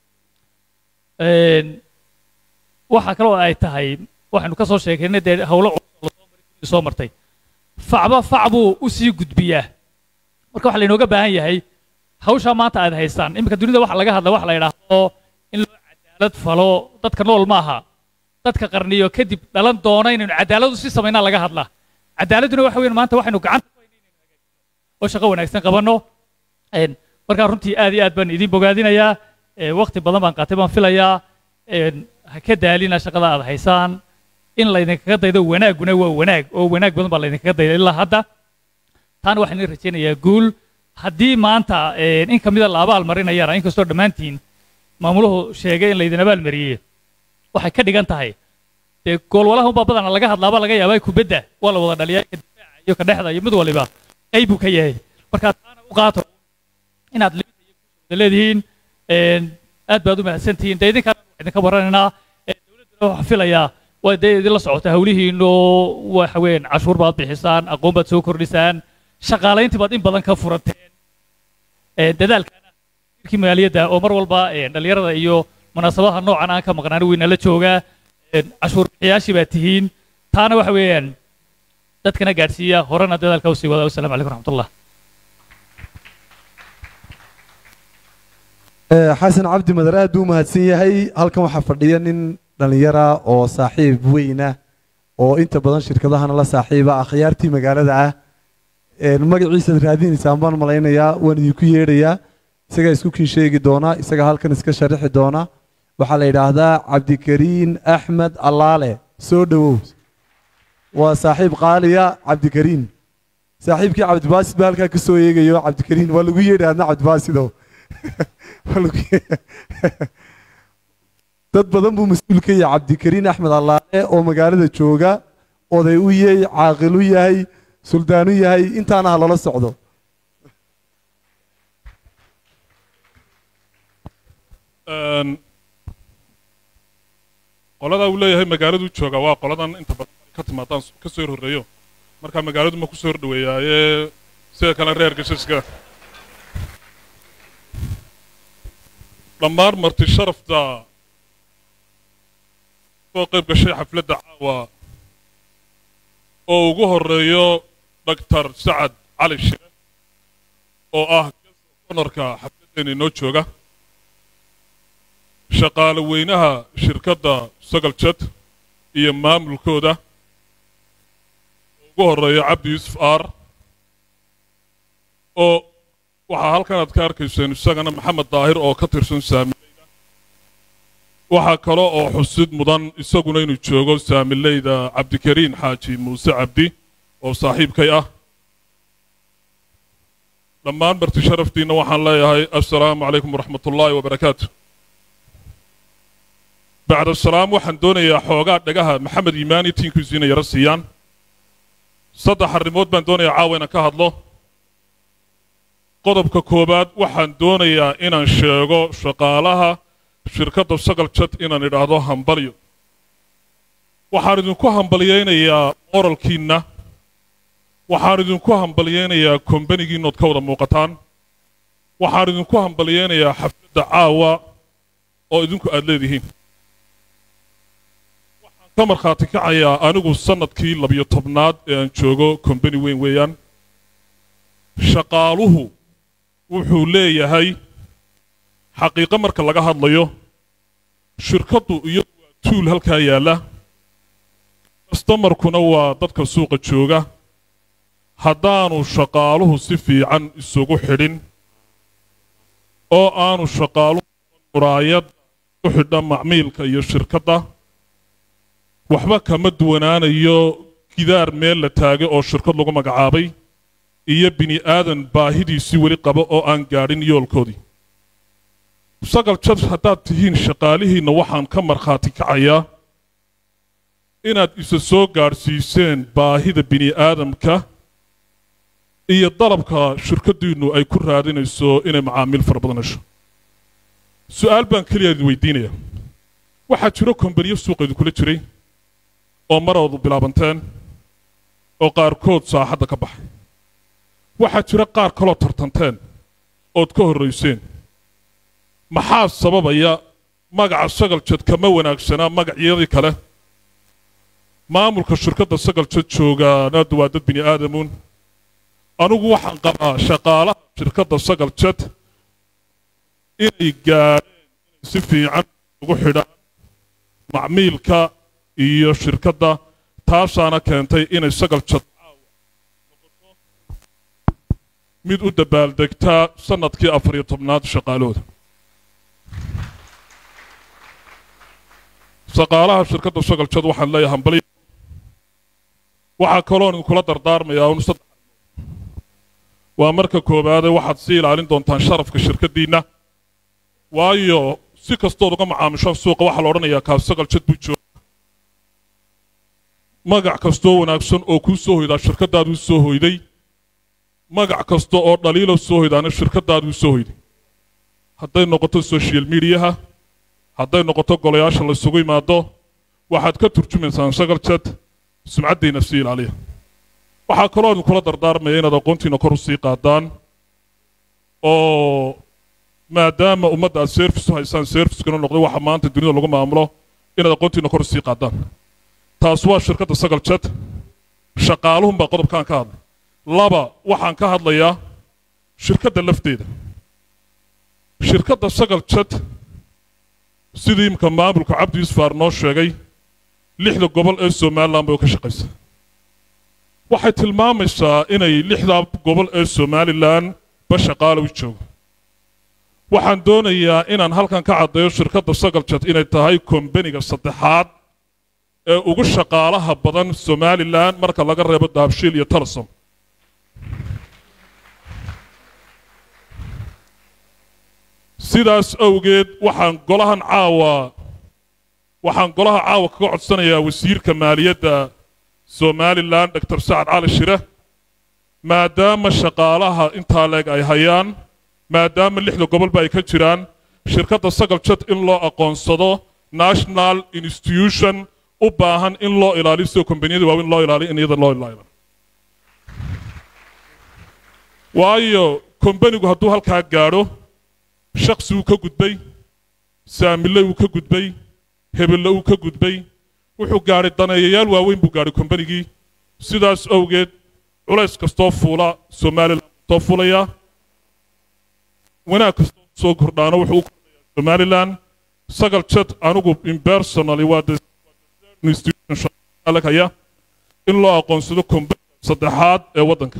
waxa kaloo ay tahay waxaynu ka soo sheegaynay dee howlo soo martay facba facbuu u sii gudbiyaa marka waxa laynooga baahan yahay hawshaa maanta aad haystaan iminka dunida waxa laga hadla waxa la yidhaahdo in loo cadaalad falo dadka nool maaha dadka qarniyo kadib dhalan doona inaynu cadaalad u sii samaynaa laga hadla cadaaladuna waxa weeyaan maanta waxaynu gacanta ku haynaa inaynu hagaajino oo shaqo wanaagsan qabanno markaa runtii aad iyo aad baan idiin bogaadinayaa waqti badan baan qaatay baan filayaa ha ka daalina shaqada aad haysaan in laydinkaga daydo wanaagguna waa wanaag oo wanaag badan baa laydinkaga dayda ilaa hadda taana waxaan idin rajaynayaa guul haddii maanta in ka mida la abaalmarinayana inkastoo dhammaantiin maamuluhu sheegay in laydin abaalmariyey waxay ka dhigan tahay dee goolwalaha unbaa badana laga hadlaaba laga yaabaa kubadda waa la wada dhaliyaa ka difaaca iyo ka dhexda iyo mid waliba qayb buu ka yahay marka taana u qaato inaad leedihiin aad baad u mahadsantihiin dee idinkaan idinka waranaynaa dowladduna waxaan filayaa waa dee idinla socota hawlihiinno waxa weeyaan cashuur baad bixisaan aqoon baad soo kordhisaan shaqaalayntii baad in badan ka furateen dadaalkana wasiirkii maaliyadda oo mar walba dhalinyarada iyo munaasabaha noocan aan ka maqnaan weyna la joogaa cashuur bixiyaashii baad tihiin taana waxa weeyaan dadkana gaadhsiiya horena dadaalka u sii wada wasalaamu calaykum raxmatullah xasan cabdi madar aad buu mahadsan yahay halkan waxaa fadhiya nin dhalinyara oo saaxiib weyna oo inta badan shirkadahana la saaxiiba akhyaartii magaalada ah magaciisaad raadinaysaan baan malaynayaa waan idinku yeedhayaa isagaa isku kiin sheegi doona isagaa halkan iska sharaxi doona waxaa la yidhaahdaa cabdikariin axmed allaale soo dhowow waa saaxiib qaaliya cabdikariin saaxiibkii cabdibaasid baa halkaa ka soo eegayo cabdikariin waa lagu yeedha adna cabdibaasidow dad badan buu mas-uul ka yahay cabdikariin axmed allaale oo magaalada jooga oday u yahay caaqil u yahay suldaan u yahay intaana ha lala socdo qolada uu leeyahay magaaladu jooga waa qoladan inta badan ka timaadaan ka soo horreeyo marka magaaladu ma ku soo hordhaweeyaaye sida kale reer gashashka dhammaan marti sharafta soo qayb gashay xafladda caawa oo ugu horreeyo dr sacad cali shire oo ah honorka xafladdeena inoo jooga shaqaale weynaha shirkadda sagal jad iyo maamulkooda ugu horreeya cabdi yuusuf aar oo waxaa halkan aad ka arkayseen isagana maxamed daahir oo ka tirsan saamileyda waxaa kale oo xusid mudan isaguna inuu joogo saamileyda cabdikariin xaaji muuse cabdi oo saaxiibkay ah dhammaan marti sharaftiinna waxaan leeyahay assalaamu calaykum waraxmatullaahi wabarakaatu bacda asalaam waxaan doonayaa xoogaa dhagaha maxamed iimaani tiinkiisu inay yaro siiyaan saddex arrimood baan doonayaa caawa inaan ka hadlo qodobka koowaad waxaan doonayaa inaan sheego shaqaalaha shirkadda sagal jad inaan idhaahdo hambalyo waxaan idinku hambalyaynayaa moralkiinna waxaan idinku hambalyaynayaa kombanigiinnood ka wada muuqataan waxaan idinku hambalyaynayaa xafladda caawa oo idinku aad leedihiin waxaan ka markhaati kacayaa anigu sannadkii 12aad ee aan joogo kombani weyn weeyaan shaqaaluhu wuxuu leeyahay xaqiiqo marka laga hadlayo shirkaddu iyadu waa tuul halkaa yaalla kastamarkuna waa dadka suuqa jooga haddaanu shaqaaluhu si fiican isugu xidhin oo aanu shaqaaluhu muraayad u xidha macmiilka iyo shirkadda waxba kama duwanaanayo gidaar meel la taagay oo shirkad lagu magacaabay iyo bini aadan baahidiisii weli qaba oo aan gaadhin yoolkoodii sagal jad haddaad tihiin shaqaalihiinna waxaan ka markhaati kacayaa inaad isa soo gaadhsiiseen baahida bini aadamka iyo dalabka shirkaddiinnu ay ku raadinayso inay macaamiil fara badan hesho su'aal baan keliya idin weydiinayaa waxaa jiro kombaniyo suuqa idinkula jiray oo maroodu bilaabanteen oo qaarkood saaxadda ka baxay waxaa jira qaar kaloo tartanteen ood ka horrayseen maxaa sababaya magaca sagal jad kama wanaagsanaa magacyadii kale maamulka shirkadda sagal jad joogaanaadu waa dad bini aadamuun anigu waxaan qabaa shaqaalaha shirkadda sagal jad inay gaadheen inay si fiican ugu xidhaan macmiilka iyo shirkadda taasaana keentay inay sagal jad mid u dabaaldegtaa sannadkii 14aad shaqaalooda shaqaalaha shirkadda sagal jad waxaan leeyahay hambali waxaa kaloo idinkula dardaarmayaa un saddex waa marka koowaade waxaad sii ilaalin doontaan sharafka shirkaddiinna waayo si kastood uga macaamisho suuqa waxaa la odhanayaa kaas sagal jad buu jooga magac kastoo wanaagsan oo kuu soo hoydaa shirkaddaaduu soo hoyday magac kasta oo dhaliilo soo hoydaana shirkaddaaduu soo hoyday hadday noqoto social mediaha hadday noqoto golayaasha la isugu yimaado waxaad ka turjumaysaan sagal jad sumcaddiina sii ilaaliya waxaa kaloo idinkula dardaarmaya inaad aqoontiina kor u sii qaadaan oo maadaama ummadda aad service u haysaan servicekana noqday waxa maanta dunida lagu maamulo inaad aqoontiina kor u sii qaadaan taas waa shirkadda sagal jad shaqaaluhunbaa qodobkaan ka hadlay laba waxaan ka hadlayaa shirkadda lafteeda shirkadda sagal jad sidii imka maamulka cabdi yusfaar noo sheegay 6 gobol ee Soomaaliland bay ka shaqaysaa waxay tilmaamaysaa inay 6 gobol ee Soomaaliland ba shaqaale u joogo waxaan doonayaa inaan halkan ka caddeeyo shirkadda sagal jad inay tahay kombaniga saddexaad ee ugu shaqaalaha badan Soomaaliland marka laga reebo Dahabshiil iyo Telesom sidaas awgeed waxaan golaha caawa kaga codsanayaa wasiirka maaliyadda Soomaaliland Dr. Saad Cali Shire maadaama shaqaalaha intaa leeg ay hayaan maadaama 6 gobolba ay ka jiraan shirkadda sagal jad in loo aqoonsado national institution u baahan in loo ilaaliyo soo kombaniyada waaweyn loo ilaaliyo in iyada loo ilaaliyo waayo kombanigu hadduu halkaa gaadho shakhsi uu ka gudbay saamile uu ka gudbay hebelle uu ka gudbay wuxuu gaadhay daneeyayaal waaweyn buu gaadhay kombanigii sidaas awgeed culays kastoo fuula Soomaaliland soo fuulaya wanaag kastoo soo kordhaana wuxuu u kordhayaa Soomaaliland sagal jad anigu impersonally waa institution alakaya in loo aqoonsado kombaniga saddexaad ee waddanka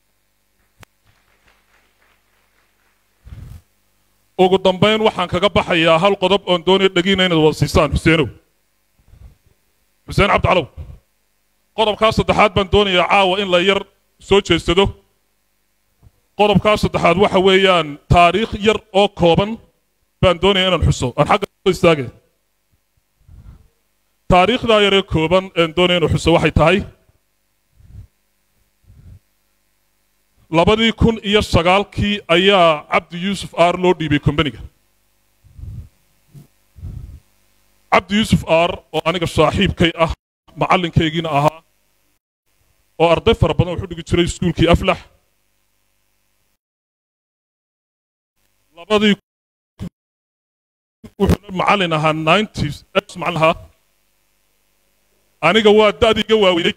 ugu dambayn waxaan kaga baxayaa hal qodob oon doonayo dhagiina inaad wada siisaan xuseen cabdicalow qodobkaas saddexaad baan doonayaa caawa in la yar soo jeedsado qodobkaas saddexaad waxa weeyaan taariikh yar oo kooban baan doonayaa inaan xuso aan xagga soo istaagay taariikhdaa yar ee kooban aan doonaya inaan xuso waxay tahay 2009 ayaa cabdi yuusuf aar loo dhiibay kombaniga cabdi yuusuf aar oo aniga saaxiibkay ah macallinkaygiina ahaa oo arday fara badan wuxuu dhigi jiray iskuulkii aflax wuxuu macallin ahaa 90s macallin ahaa aniga waa da'diga waaweynay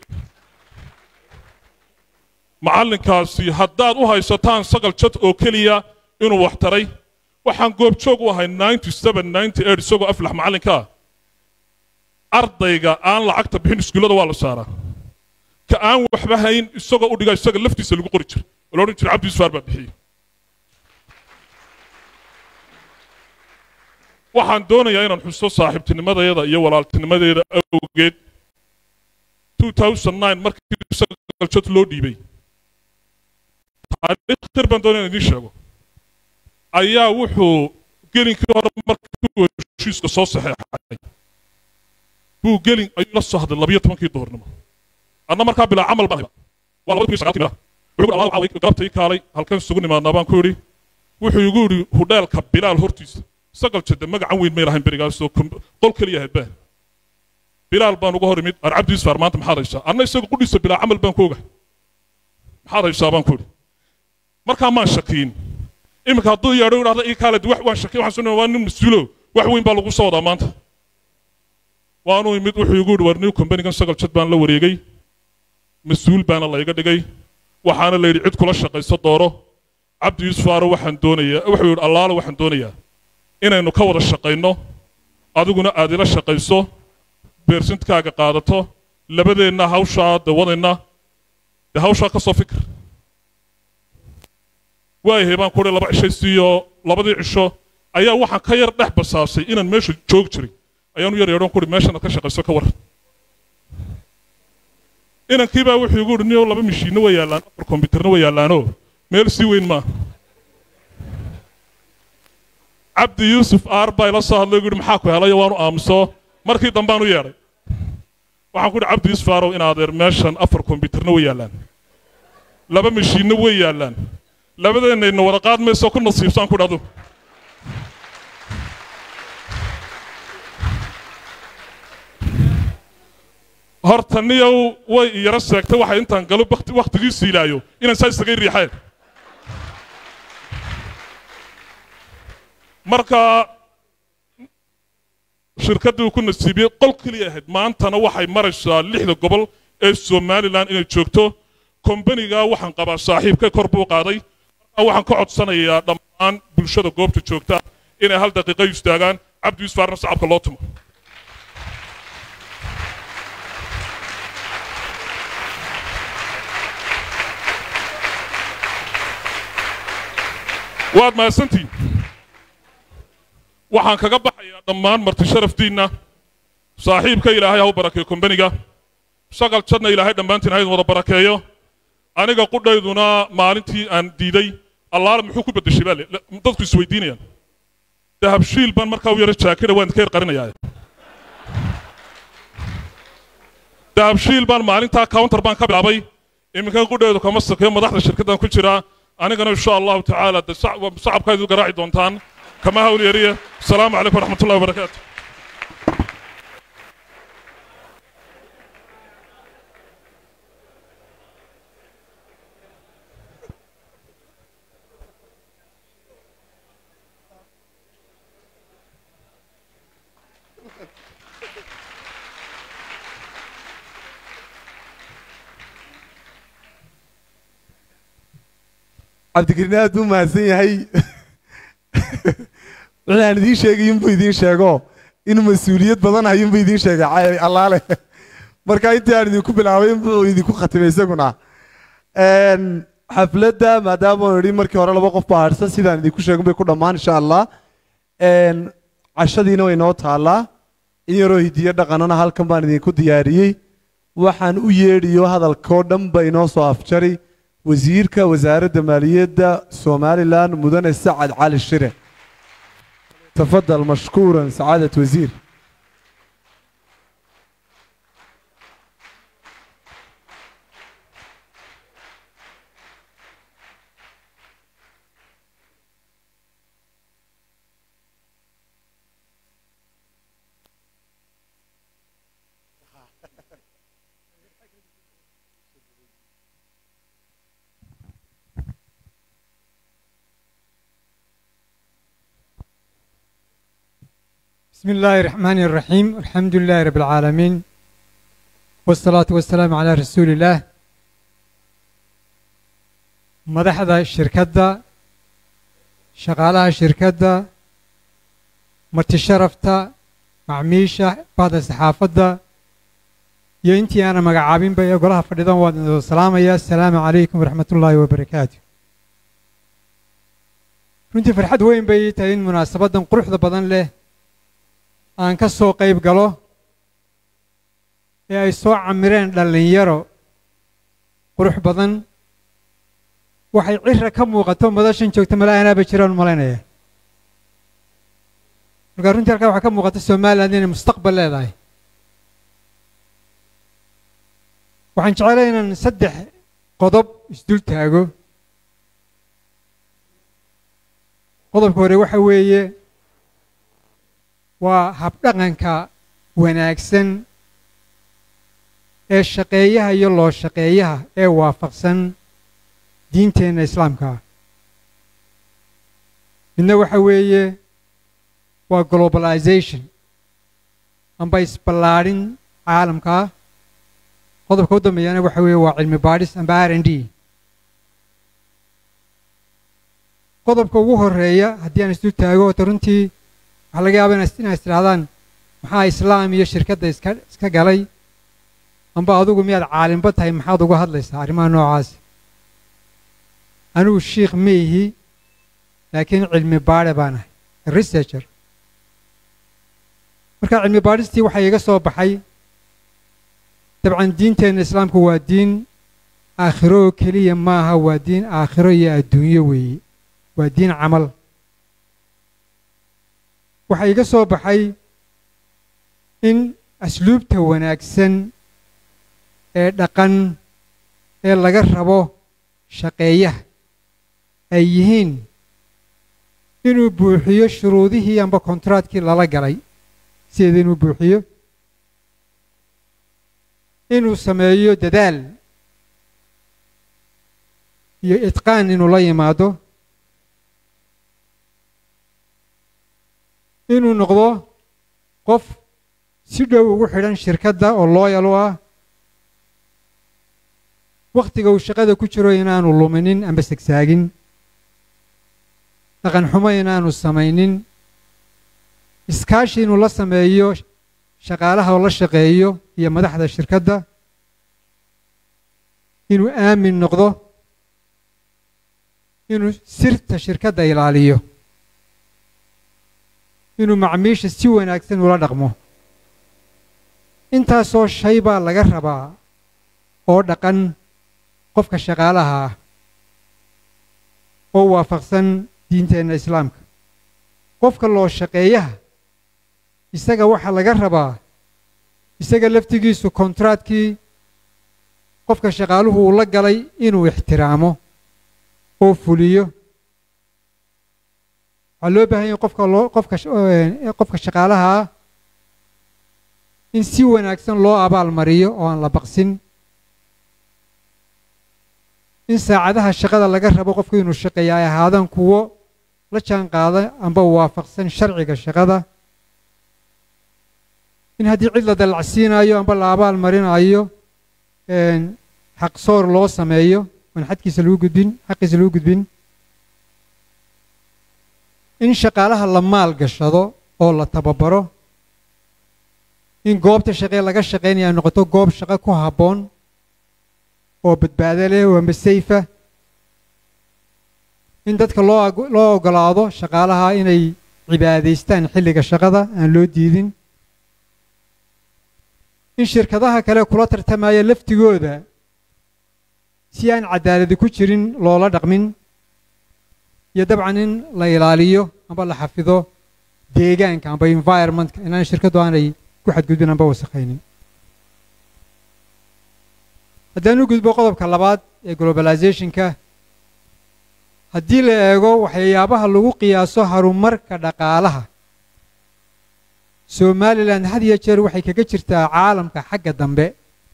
macallinkaasi haddaad u haysataan sagal jad oo keliya inuu wax taray waxaan goobjoog u ahay 97-98 isagoo aflax macallinka ardayga aan lacagta bixin iskuullada waa la saaraa ka aan waxba hayn isagoo u dhiga isaga laftiisa lagu qori jiray oo la odhan jiray cabdi yusfaar baa bixiyey waxaan doonayaa inaan xuso saaxiibtinimadeeda iyo walaaltinimadeeda awgeed 2009 markii sagal jad loo dhiibay taariikh tir baan doonaya idiin sheego ayaa wuxuu gelinkii hore markii heshiiska soo saxeexay buu gelin ayuu la soo hadlay 12 duhurnimo anna markaa bilaa camal baan waa 2009 wuxuu galabtay kaalay halkan isugu nimaadnaa baan ku yidhi wuxuu igu yidhi hudheelka bilaal hortiisa sagal jadda magacan weyn may lahayn berigaasoo qol keliya ahayd baa bilaal baan uga hor imid ar cabdi yusfaar maanta maxaad haysaa anna isaga qudhiisa bilaa camal baan ku ogahay maxaad haysaa baan ku yidhi markaa maan shakiin iminka hadduu yeedho idhahda ii kaaled wax waan shakiin waxaan soo waa nin mas-uulo wax weyn baa lagu soo wadaa maanta waanu imid wuxuu igu yidhi war new kombanigan sagal jad baan la wareegay mas-uul baana layga dhigay waxaana la yidhi cid kula shaqayso dooro cabdi yusfaaro waxaan doonayaa wuxuu yidhi allaale waxaan doonayaa inaynu ka wada shaqayno adiguna aad ila shaqayso beersintkaaga qaadato labadeenna hawshaa dawadayna dee hawshaa ka soo fikir waayahay baan ku uhi 2 cisho siiyo 2 cisho ayaa waxaan ka yar dhex basaasay inaan meesha joog jiray ayaanu yar yaroon kuri meeshanaad ka shaqayso ka war inankiibaa wuxuu igu yidhi niyow 2 mishiinno way yaallaan 4 kombiyuutarna way yaallaanoo meel sii weyn maa cabdi yuusuf aar baa ila soo hadlay igu yidhi maxaa ku helayo waanu aamuso markii dambaan u yeedhay waxaan ku yidhi cabdi yuusuf aarow in adeer meeshan 4 kombiyuutarna way yaallaan 2 mishiinno way yaallaan labadeennayna wada qaad mayso ku nasiibsaan ku dhahdo horta niyow way yara sheegtay waxay intaan galo waqtigiisu ilaayo inaan saa isaga riixeen marka shirkaddii ku nasiibiyey qol keliya ahayd maantana waxay maraysaa 6 gobol ee Somaliland inay joogto kombaniga waxaan qabaa saaxiibkay kor buu qaaday marka waxaan ka codsanayaa dhammaan bulshada goobta joogta inay hal daqiiqo istaagaan cabdi yuusuf aarna shacabka loo tumo waad mahadsantiin waxaan kaga baxayaa dhammaan marti sharaftiinna saaxiibka ilaahay ha u barakeeyo kombaniga Sagal Jadna ilaahay dhammaantiin ha idin wada barakeeyo aniga qudhayduna maalintii aan diiday allaala muxuu ku bedeshay baa dadku isweydiinayaan dahabshiil baan markaa u yara jaakira waan ka yar qarinayaa dahabshiil baan maalintaa counter baan ka bilaabay iminka qudhaydu kama sakeeyo madaxda shirkaddan ku jira anigana insha allahu tacaala shacabkaydu garaaci doontaan kama hawl yariya asalaamu calaykum waraxmatullahi wabarakaatu cabdikariin aad buu mahadsan yahay waxaan idiin sheegay inbuu idiin sheego inuu mas-uuliyad badan hayo inbuu idiin sheegay allaale marka intii aan idinku bilaabay inbuu idinku khatimay isaguna xafladda maadaama aan idhi markii hore 2 qof baa harsan sidaan idinku sheegin bay ku dhammaan insha allah cashadiina way noo taallaa in yaroo hidiyo dhaqanana halkan baan idinku diyaariyey waxaan u yeedhiyo hadalkoo dhan ba inoo soo afjari wasiirka wasaaradda maaliyadda Somaliland mudane Sacad Cali Shire تفضل مشكورا سعادة وزير بسم الله الرحمن الرحيم الحمد لله رب العالمين والصلاة والسلام على رسول الله مدحدا الشركة شغالها الشركة مرتي شرفتا معميشة بعد الصحافة يا انتي انا مقعابين بيا قولها فريضان والسلام يا السلام عليكم ورحمة الله وبركاته كنت فرحت وين بيتين مناسبة قروح بدن له aan ka soo qayb galo ee ay soo camireen dhalinyaro qurux badan waxay cirra ka muuqato madashan joogta malaa'inaaba jiraan malaynaya marka runtii halkaa waxaa ka muuqata Somaliland inay mustaqbal leedahay waxaan jecelahay inaan 3 qodob isdul taago qodobka hore waxa weeye waa habdhaqanka wanaagsan ee shaqeeyaha iyo loo shaqeeyaha ee waafaqsan diinteena islaamka midna waxa weeye waa globalization amba isballaarin caalamka qodobka u dambeeyana waxa weeye waa cilmi baadhis amba R&D qodobka ugu horeeya haddii aan isu taago runtii waxaa laga yaabaa inaad istirahdaan maxaa islaam iyo shirkadda iska galay amba adigu miyaad caalimba tahay maxaad uga hadlaysaa arrimaha noocaas anigu shiikh ma ihi laakiin cilmi baadhe baan ahay researcher marka cilmi baadhistii waxaa iga soo baxay dabcan diinteenna islaamku waa diin aakhiro oo keliya maaha waa diin aakhiro iyo adduunyo weeye waa diin camal waxaa iga soo baxay in asluubta wanaagsan ee dhaqan ee laga rabo shaqeeyaha ay yihiin inuu buuxiyo shuruudihii amba kontraadkii lala galay sideeda inuu buuxiyo inuu sameeyo dadaal iyo itqaan inuu la yimaado inuu noqdo qof si dhow ugu xidhan shirkadda oo looyal u ah wakhtiga uu shaqada ku jiro inaanu luminin amba segsaagin dhaqan xumo inaanu samaynin iskaashi inuu la sameeyo shaqaalaha oo la shaqeeyo iyo madaxda shirkadda inuu aamin noqdo inuu sirta shirkadda ilaaliyo inuu macmiisha si wanaagsan ula dhaqmo intaasoo shay baa laga rabaa oo dhaqan qofka shaqaalaha ah oo waafaqsan diinteenna islaamka qofka loo shaqeeyaha isaga waxaa laga rabaa isaga laftigiisu kontraadkii qofka shaqaaluhu uu la galay inuu ixtiraamo oo fuliyo waxaa loo baahan yahay qofka shaqaalaha ah in si wanaagsan loo abaal mariyo oo aan la baqsin in saacadaha shaqada laga rabo qofku inuu shaqeeya ay ahaadaan kuwo la jaan qaada amba waafaqsan sharciga shaqada in haddii cid la dalacsiinayo amba la abaal marinayo xaqsoor loo sameeyo oon xaqiisa lagu gudbin in shaqaalaha la maal gashado oo la tababaro in goobta shaqee laga shaqaynaya ay noqoto goob shaqo ku habboon oo badbaado leh oo amba sayfa in dadka loo ogolaado shaqaalaha inay cibaadaystaan xilliga shaqada aan loo diidin in shirkadaha kale kula tartamaya laftigooda si aan cadaaladi ku jirin loola dhaqmin iyo dabcan in la ilaaliyo amba la xafido deegaanka amba environmentka inaan shirkaddu aanay ku xadgudbin amba wasakhaynin haddaan u gudbo qodobka labaad ee globalizationka haddii la eego waxyaabaha lagu qiyaaso horumarka dhaqaalaha somalilan had iyo jeer waxay kaga jirtaa caalamka xagga dambe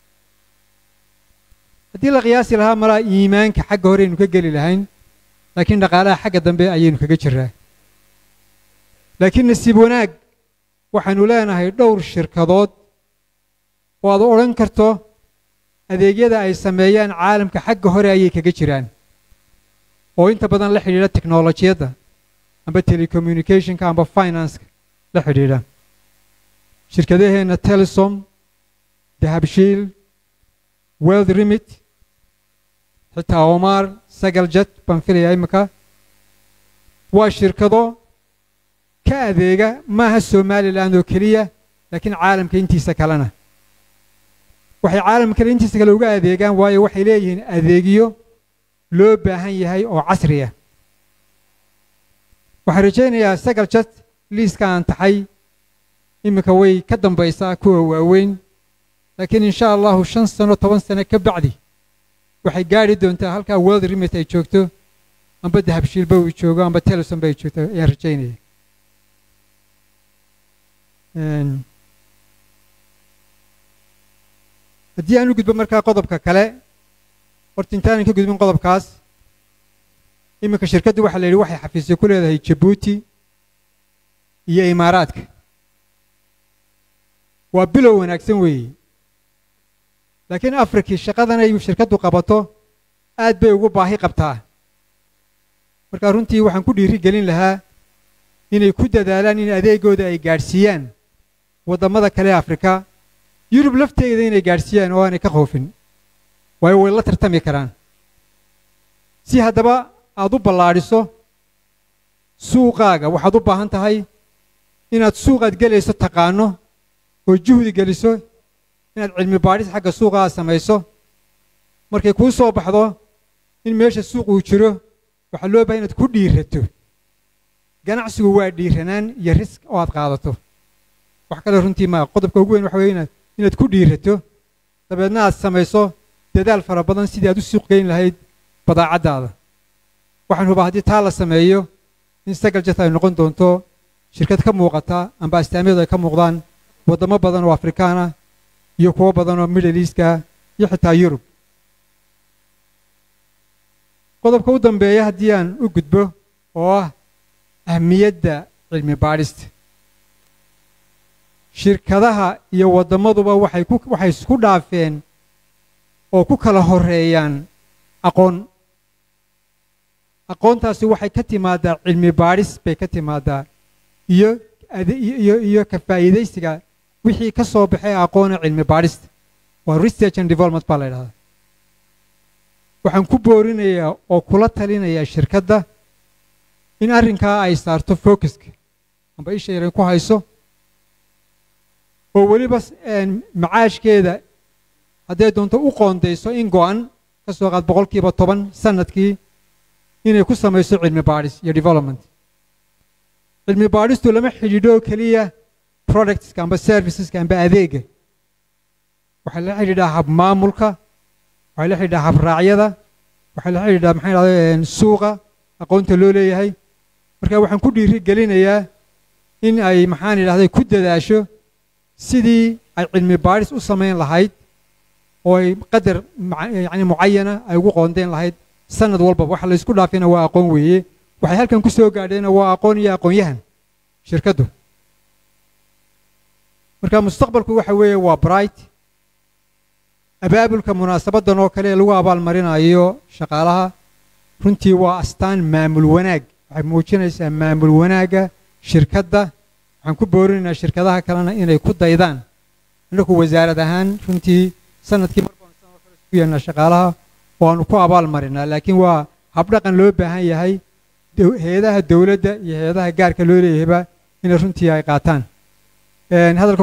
haddii la qiyaasi lahaa malaa iimaanka xagga hore aynu ka geli lahayn laakiin dhaqaalaha xagga dambe ayaynu kaga jiraa laakiin nasiib wanaag waxaynu leenahay dhowr shirkadood oo aad odhan karto adeegyada ay sameeyaan caalamka xagga hore ayay kaga jiraan oo inta badan la xidhiidha teknolojiyadda amba telecommunicationka amba financeka la xidhiidha shirkadaheenna telesom dahabshiil world remit xitaa omar sagal jet baan filayaa imika waa shirkado ka adeega maaha somalilan oo keliya laakiin caalamka intiisa kalena waxay caalamka kale intiisa kale uga adeegaan waayo waxay leeyihiin adeegyo loo baahan yahay oo casri ah waxaan rajaynayaa sagal jet liiska aan taxay iminka way ka dambaysaa kuwa waaweyn laakiin insha allahu 5 sano 10 sano ka bacdi waxay gaari doontaa halkaa world remit ay joogto amba dahabshiilba uu joogo amba telesom bay joogto ayaan rajaynaya haddii aan u gudbo markaa qodobka kale horta intaanan ka gudbin qodobkaas iminka shirkaddu waxaa la yidhi waxay xafiisyo ku leedahay jabuuti iyo imaaraadka waa bilow wanaagsan weeye laakiin afrikii shaqadan ay shirkaddu qabato aad bay ugu baahi qabtaa marka runtii waxaan ku dhiiri gelin lahaa inay ku dadaalaan in adeegooda ay gaadhsiiyaan waddamada kale afrika yurub lafteeda inay gaadhsiiyaan oo aanay ka khoofin waayo way la tartami karaan si haddaba aad u ballaadhiso suuqaaga waxaad u baahan tahay inaad suuqaad gelayso taqaano oo juhdi geliso inaad cilmi baadhis xagga suuqa samayso markay kuu soo baxdo in meesha suuq uu jiro waxaa loo baahan inaad ku dhiirato ganacsigu waa dhiiranaan iyo risk oo aad qaadato wax kale runtii ma qodobka ugu weyn waxa weeye inaad ku dhiirato dabeedna aad samayso dadaal fara badan sidii aad u suuq geyn lahayd badaacadaada waxaan hubaa haddii taa la sameeyo in Sagal Jet ay noqon doonto shirkad ka muuqata amba astaamiyadu ay ka muuqdaan wadamo badan oo Afrikaan ah iyo kuwo badan oo Middle East-ka iyo xitaa Yurub qodobka u dambeeya haddii aan u gudbo oo ah ahmiyadda cilmi baadhista shirkadaha iyo wadamaduba waxay isku dhaafeen oo ku kala horeeyaan aqoontaasi waxay ka timaadaa cilmi baadhis bay ka timaadaa iyo ka faa'iidaysiga wixii ka soo baxay aqoona cilmi baadhista waa research and development baa la yidhahdaa waxaan ku boorinayaa oo kula talinayaa shirkadda in arrinkaa ay saarto focuska amba isha yaray ku hayso oo weliba macaashkeeda hadday doonto u qoondayso in go'an ka soo qaad 10% sanadkii inay ku samayso cilmi baadhis iyo development cilmi baadhistu lama xidhiidho keliya productska amba serviceska amba adeega waxay la xidhiidhaa hab maamulka waxay la xidhiidhaa hab raacyada waxay la xidhiidhaa maxay yidhahdeen suuqa aqoonta loo leeyahay marka waxaan ku dhiirigelinayaa in ay maxaan yidhahday ku dadaasho sidii ay cilmi baadhis u samayn lahayd oo ay qadar yani mucayana ay ugu qoondeen lahayd sanad walba waxa la isku dhaafina waa aqoon weeye waxay halkan ku soo gaadheen waa aqoon iyo aqoon-yahan shirkaddu marka mustaqbalku waxa weeye waa bright abaabulka munaasabadan oo kale lagu abaalmarinayo shaqaalaha runtii waa astaan maamul wanaag waxay muujinaysaa maamul wanaaga shirkadda waxaan ku boorinaynaa shirkadaha kalena inay ku daydaan inaku wasaarad ahaan runtii sanadkii markaan soo kale isku yeelnaa shaqaalaha oo aanu ku abaalmarinaa laakiin waa habdhaqan loo baahan yahay hay'adaha dawladda iyo hay'adaha gaarka loo leeyahayba inay runtii ay qaataan hadalka